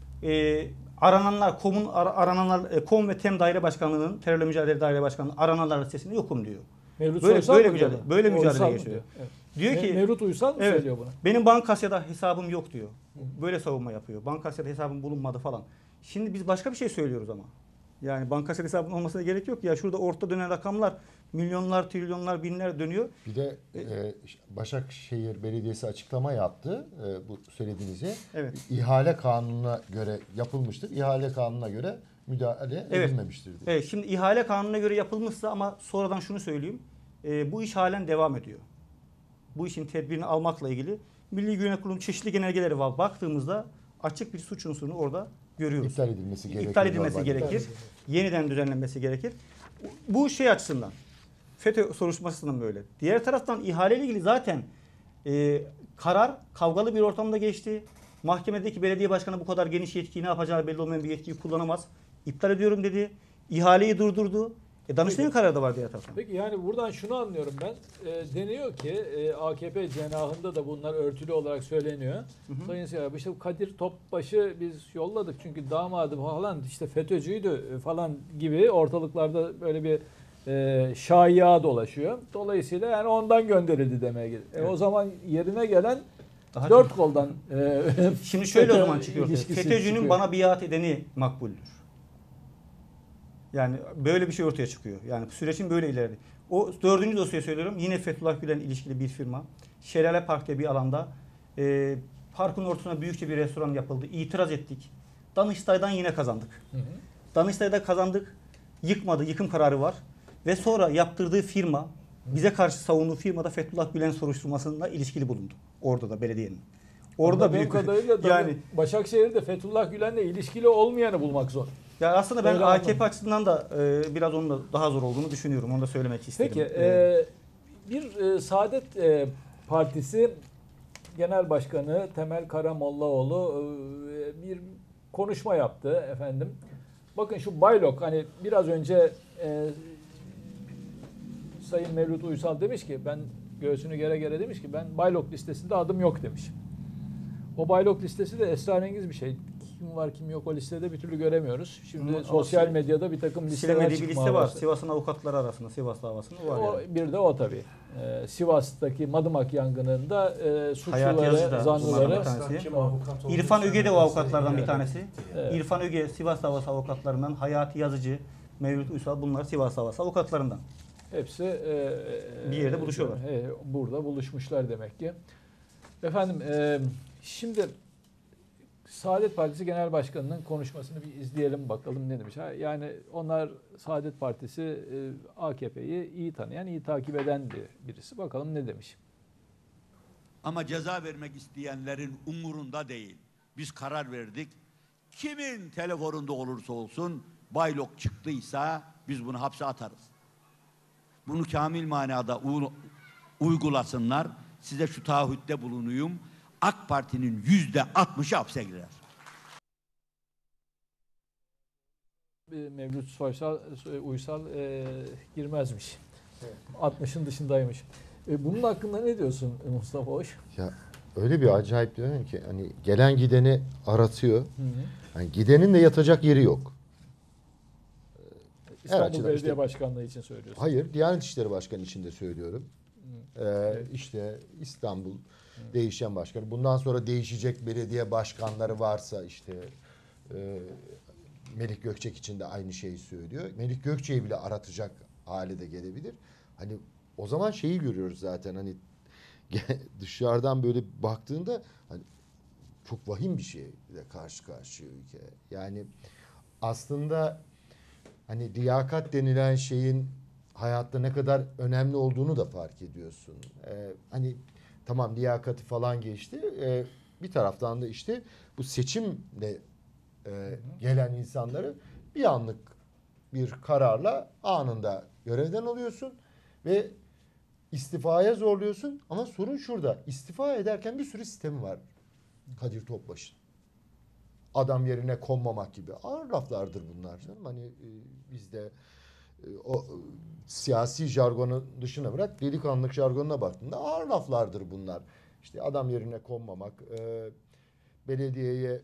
Ee, arananlar, KOM'un ar arananlar, e, KOM ve TEM daire başkanlığının, terörle mücadele daire başkanlığı arananlar listesinde yokum diyor.
Mevlüt
böyle
Soysal
böyle
mı
mücadele,
diyor?
böyle mücadele
Uysal
geçiyor.
Diyor. Evet.
Diyor
Me
ki
Mevlüt Uysal mı
evet,
söylüyor bunu?
Benim Bankasya'da hesabım yok diyor. Böyle savunma yapıyor. Bankasya'da hesabım bulunmadı falan. Şimdi biz başka bir şey söylüyoruz ama. Yani Bankasya hesabının olmasına gerek yok ya. Şurada ortada dönen rakamlar milyonlar, trilyonlar, binler dönüyor.
Bir de e, Başakşehir Belediyesi açıklama yaptı e, bu söylediğinizi.
Evet.
İhale kanununa göre yapılmıştır. İhale kanununa göre müdahale
evet.
edilmemiştir diyor.
Evet. Şimdi ihale kanununa göre yapılmışsa ama sonradan şunu söyleyeyim. E, bu iş halen devam ediyor. Bu işin tedbirini almakla ilgili Milli Güvenlik Kurulu'nun çeşitli genelgeleri var. Baktığımızda açık bir suç unsurunu orada görüyoruz.
İptal edilmesi gerekir.
İptal edilmesi gerekir. Yeniden düzenlenmesi gerekir. Bu şey açısından FETÖ soruşturmasından böyle. Diğer taraftan ihaleyle ilgili zaten e, karar kavgalı bir ortamda geçti. Mahkemedeki belediye başkanı bu kadar geniş yetkiyi ne yapacağı belli olmayan bir yetkiyi kullanamaz. İptal ediyorum dedi. İhaleyi durdurdu. E, Danıştay'ın kararı da var diğer taraftan.
Peki yani buradan şunu anlıyorum ben. E, deniyor ki e, A K P cenahında da bunlar örtülü olarak söyleniyor. Hı hı. Sayın Siyah, işte Kadir Topbaş'ı biz yolladık çünkü damadı falan işte FETÖ'cüydü falan gibi ortalıklarda böyle bir e, şaiya dolaşıyor. Dolayısıyla yani ondan gönderildi demeye gelir. E, evet. O zaman yerine gelen daha dört çok... koldan e,
şimdi şöyle o zaman çıkıyor. FETÖ'cünün bana biat edeni makbuldür. Yani böyle bir şey ortaya çıkıyor. Yani sürecin böyle ilerledi. O dördüncü dosyayı söylüyorum. Yine Fethullah Gülen ilişkili bir firma. Şelale Park diye bir alanda. E, parkın ortasına büyükçe bir restoran yapıldı. İtiraz ettik. Danıştay'dan yine kazandık. Hı hı. Danıştay'da kazandık. Yıkmadı. Yıkım kararı var. Ve sonra yaptırdığı firma, bize karşı savunduğu firmada Fethullah Gülen soruşturmasında ilişkili bulundu. Orada da belediyenin. Orada
büyük kadarıyla yani Başakşehir'de Fethullah Gülen'le ilişkili olmayanı bulmak zor.
Ya aslında ben öyle A K P anladım. Açısından da e, biraz onun da daha zor olduğunu düşünüyorum. Onu da söylemek isterim.
Peki e, bir e, Saadet e, Partisi Genel Başkanı Temel Karamollaoğlu e, bir konuşma yaptı efendim. Bakın şu Baylok, hani biraz önce e, Sayın Mevlüt Uysal demiş ki, ben göğsünü gere gere demiş ki ben Baylok listesinde adım yok demiş. O Baylok listesi de esrarengiz bir şey. Kim var kim yok o listede bir türlü göremiyoruz. Şimdi Hı, sosyal
sil-
medyada bir takım listeler
bir
çıkmaya
liste var.
başladı.
Sivas'ın avukatları arasında, Sivas davasında var.
O,
yani.
Bir de o tabii. Ee, Sivas'taki Madımak yangınında e, suçluları, zanlıları.
İrfan Öge de o avukatlardan bir tanesi.
Evet.
İrfan Öge Sivas davası avukatlarından, Hayati Yazıcı, Mevlüt Uysal, bunlar Sivas davası avukatlarından.
Hepsi e,
bir yerde buluşuyorlar.
E, burada buluşmuşlar demek ki. Efendim e, şimdi Saadet Partisi Genel Başkanı'nın konuşmasını bir izleyelim bakalım ne demiş. Yani onlar Saadet Partisi e, A K P'yi iyi tanıyan, iyi takip eden bir birisi. Bakalım ne demiş.
Ama ceza vermek isteyenlerin umurunda değil. Biz karar verdik. Kimin telefonunda olursa olsun Baylok çıktıysa biz bunu hapse atarız. Bunu kamil manada uygulasınlar. Size şu taahhütte bulunuyum. AK Parti'nin yüzde altmışı hapse girer.
Mevlüt Soysal, Uysal e, girmezmiş. altmışın dışındaymış. E, bunun hakkında ne diyorsun Mustafa Hoş?
Ya öyle bir acayip diyorum ki hani gelen gideni aratıyor.
Hı hı.
Hani gidenin de yatacak yeri yok.
İstanbul
açıdan
Belediye
işte-
Başkanlığı için söylüyorsun.
Hayır, Diyanet İşleri Başkanı için de söylüyorum.
Hı.
Ee, işte İstanbul değişen başkanı. Bundan sonra değişecek belediye başkanları varsa işte e, Melik Gökçek için de aynı şeyi söylüyor. Melik Gökçek'i bile aratacak hale de gelebilir. Hani o zaman şeyi görüyoruz zaten hani dışarıdan böyle baktığında hani çok vahim bir şeyle karşı karşıya ülke. Yani aslında hani liyakat denilen şeyin hayatta ne kadar önemli olduğunu da fark ediyorsun. Ee, hani tamam liyakati falan geçti. Ee, bir taraftan da işte bu seçimle e, gelen insanları bir anlık bir kararla anında görevden alıyorsun ve istifaya zorluyorsun. Ama sorun şurada. İstifa ederken bir sürü sistemi var Kadir Topbaş'ın. Adam yerine konmamak gibi ağır laflardır bunlar canım. Hani e, bizde e, o e, siyasi jargonu dışına bırak delikanlılık jargonuna baktığında ağır laflardır bunlar. İşte adam yerine konmamak, e, belediyeye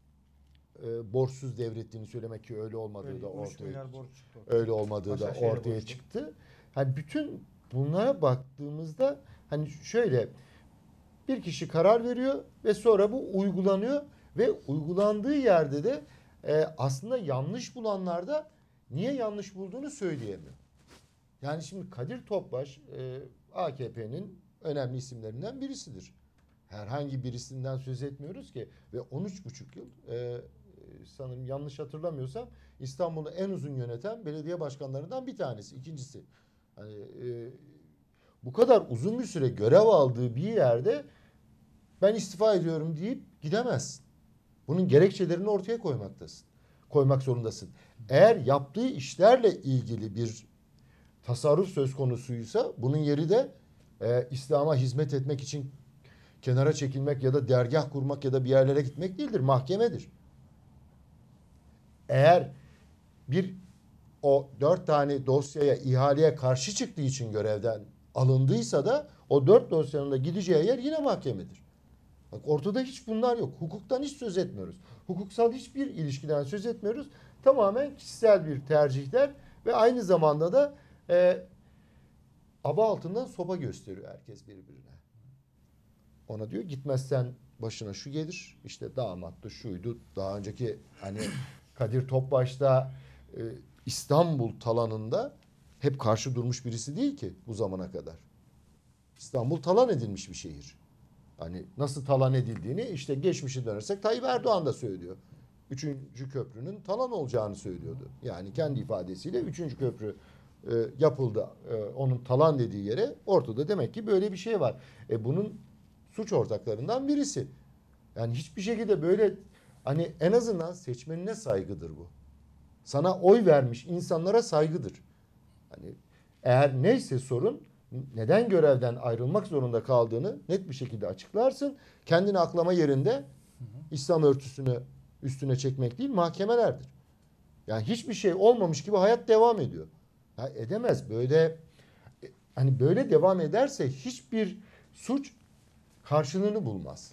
e, borçsuz devrettiğini söylemek ki öyle olmadığı
Öyle
da
on üç
ortaya
milyar borç çıktı ortaya.
öyle olmadığı da
Başakşehir'e
ortaya
borçlu.
çıktı. Hani bütün bunlara baktığımızda hani şöyle bir kişi karar veriyor ve sonra bu uygulanıyor ve uygulandığı yerde de e, aslında yanlış bulanlar da niye yanlış bulduğunu söyleyemiyor. Yani şimdi Kadir Topbaş e, A K P'nin önemli isimlerinden birisidir. Herhangi birisinden söz etmiyoruz ki ve on üç buçuk yıl e, sanırım yanlış hatırlamıyorsam İstanbul'u en uzun yöneten belediye başkanlarından bir tanesi, ikincisi. Hani e, bu kadar uzun bir süre görev aldığı bir yerde ben istifa ediyorum deyip gidemezsin. Bunun gerekçelerini ortaya koymaktasın. Koymak zorundasın. Eğer yaptığı işlerle ilgili bir tasarruf söz konusuysa bunun yeri de e, İslam'a hizmet etmek için kenara çekilmek ya da dergah kurmak ya da bir yerlere gitmek değildir. Mahkemedir. Eğer bir o dört tane dosyaya, ihaleye karşı çıktığı için görevden alındıysa da o dört dosyanın da gideceği yer yine mahkemedir. Bak ortada hiç bunlar yok. Hukuktan hiç söz etmiyoruz. Hukuksal hiçbir ilişkiden söz etmiyoruz. Tamamen kişisel bir tercihler ve aynı zamanda da e, aba altından sopa gösteriyor herkes birbirine. Ona diyor gitmezsen başına şu gelir. İşte damattı, şuydu. Daha önceki hani Kadir Topbaş'ta e, İstanbul talanında hep karşı durmuş birisi değil ki bu zamana kadar. İstanbul talan edilmiş bir şehir. Hani nasıl talan edildiğini işte geçmişe dönersek Tayyip Erdoğan da söylüyor. Üçüncü köprünün talan olacağını söylüyordu. Yani kendi ifadesiyle üçüncü köprü e, yapıldı. E, onun talan dediği yere ortada demek ki böyle bir şey var. E, bunun suç ortaklarından birisi. Yani hiçbir şekilde böyle hani en azından seçmenine saygıdır bu. Sana oy vermiş insanlara saygıdır. Hani eğer neyse sorun neden görevden ayrılmak zorunda kaldığını net bir şekilde açıklarsın. Kendini aklama yerinde İslam örtüsünü üstüne çekmek değil mahkemelerdir. Yani hiçbir şey olmamış gibi hayat devam ediyor. Ya edemez böyle hani böyle devam ederse hiçbir suç karşılığını bulmaz.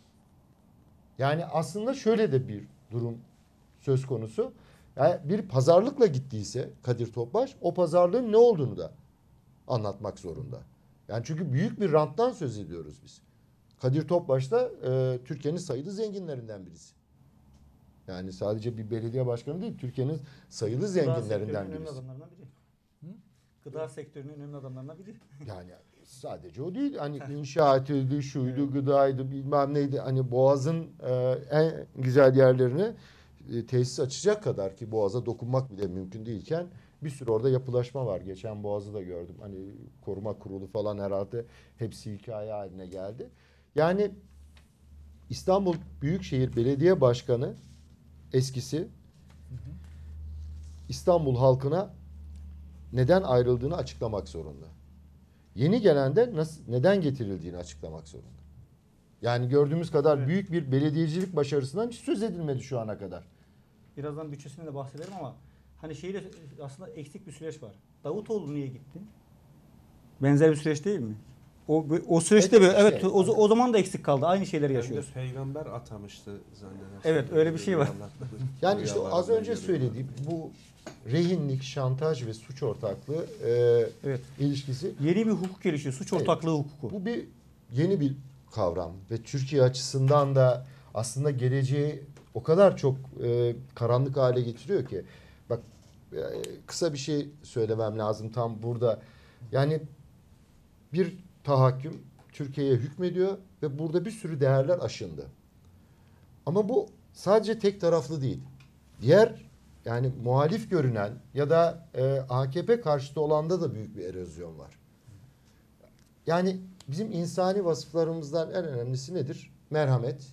Yani aslında şöyle de bir durum söz konusu. Yani bir pazarlıkla gittiyse Kadir Topbaş o pazarlığın ne olduğunu da anlatmak zorunda. Yani çünkü büyük bir ranttan söz ediyoruz biz. Kadir Topbaş da e, Türkiye'nin sayılı zenginlerinden birisi. Yani sadece bir belediye başkanı değil, Türkiye'nin sayılı
Gıda
zenginlerinden
sektörünün önemli
birisi.
adamlarından biri. Gıda sektörünün önemli adamlarından biri.
Yani sadece o değil. Hani inşaatıydı, şuydu, gıdaydı, bilmem neydi. Hani Boğaz'ın e, en güzel yerlerini e, tesis açacak kadar ki Boğaz'a dokunmak bile mümkün değilken bir sürü orada yapılaşma var. Geçen Boğaz'ı da gördüm. Hani koruma kurulu falan herhalde hepsi hikaye haline geldi. Yani İstanbul Büyükşehir Belediye Başkanı eskisi İstanbul halkına neden ayrıldığını açıklamak zorunda. Yeni gelen de nasıl, neden getirildiğini açıklamak zorunda. Yani gördüğümüz kadar
Evet.
büyük bir belediyecilik başarısından hiç söz edilmedi şu ana kadar.
Birazdan bütçesine de bahsederim ama hani şeyde aslında eksik bir süreç var. Davutoğlu niye gitti? Benzer bir süreç değil mi? O o süreçte
Evet,
böyle evet
şey,
o, o zaman da eksik kaldı. Aynı şeyleri
Hem de
yaşıyoruz.
peygamber atamıştı zannedersem.
Evet, öyle bir şey var.
Yani işte az
Rüyalarında
önce
görüyorlar.
söylediğim bu rehinlik, şantaj ve suç ortaklığı e,
Evet.
ilişkisi
Yeni bir hukuk gelişiyor. Suç
Evet.
ortaklığı hukuku.
bu bir yeni bir kavram ve Türkiye açısından da aslında geleceği o kadar çok e, karanlık hale getiriyor ki bak e, kısa bir şey söylemem lazım tam burada. Yani bir tahakküm Türkiye'ye hükmediyor ve burada bir sürü değerler aşındı. Ama bu sadece tek taraflı değil. Diğer yani muhalif görünen ya da e, A K P karşıtı olanda da büyük bir erozyon var. Yani bizim insani vasıflarımızdan en önemlisi nedir? Merhamet,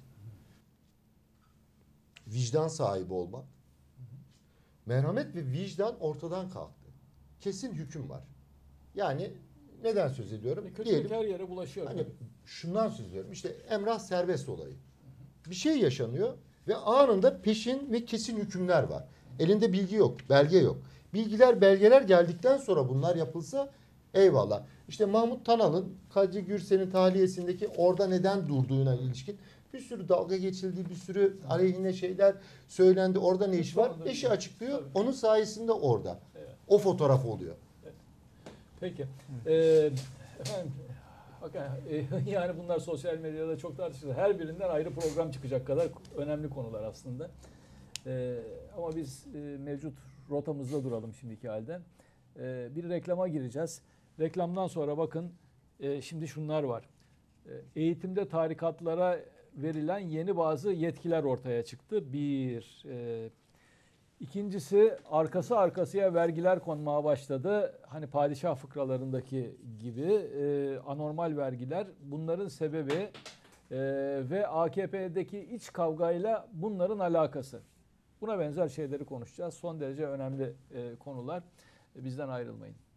vicdan sahibi olmak. Merhamet ve vicdan ortadan kalktı. Kesin hüküm var. Yani neden söz ediyorum?
Kötülük
Diyelim
her yere bulaşıyor.
hani şundan söz ediyorum. İşte Emrah serbest olayı. Bir şey yaşanıyor ve anında peşin ve kesin hükümler var. Elinde bilgi yok, belge yok. Bilgiler, belgeler geldikten sonra bunlar yapılsa eyvallah. İşte Mahmut Tanal'ın Kadri Gürsel'in tahliyesindeki orada neden durduğuna ilişkin bir sürü dalga geçildi, bir sürü aleyhine şeyler söylendi. Orada ne iş var? Eşi açıklıyor.
Tabii.
Onun sayesinde orada.
Evet.
O fotoğraf oluyor.
Peki. Ee, efendim, bakın, e, yani bunlar sosyal medyada çok tartışılır. Her birinden ayrı program çıkacak kadar önemli konular aslında. Ee, ama biz e, mevcut rotamızda duralım şimdiki halde. Ee, bir reklama gireceğiz. Reklamdan sonra bakın e, şimdi şunlar var. E, eğitimde tarikatlara verilen yeni bazı yetkiler ortaya çıktı. Bir. E, İkincisi arkası arkasıya vergiler konmaya başladı. Hani padişah fıkralarındaki gibi e, anormal vergiler. Bunların sebebi e, ve A K P'deki iç kavgayla bunların alakası. Buna benzer şeyleri konuşacağız. Son derece önemli e, konular. Bizden ayrılmayın.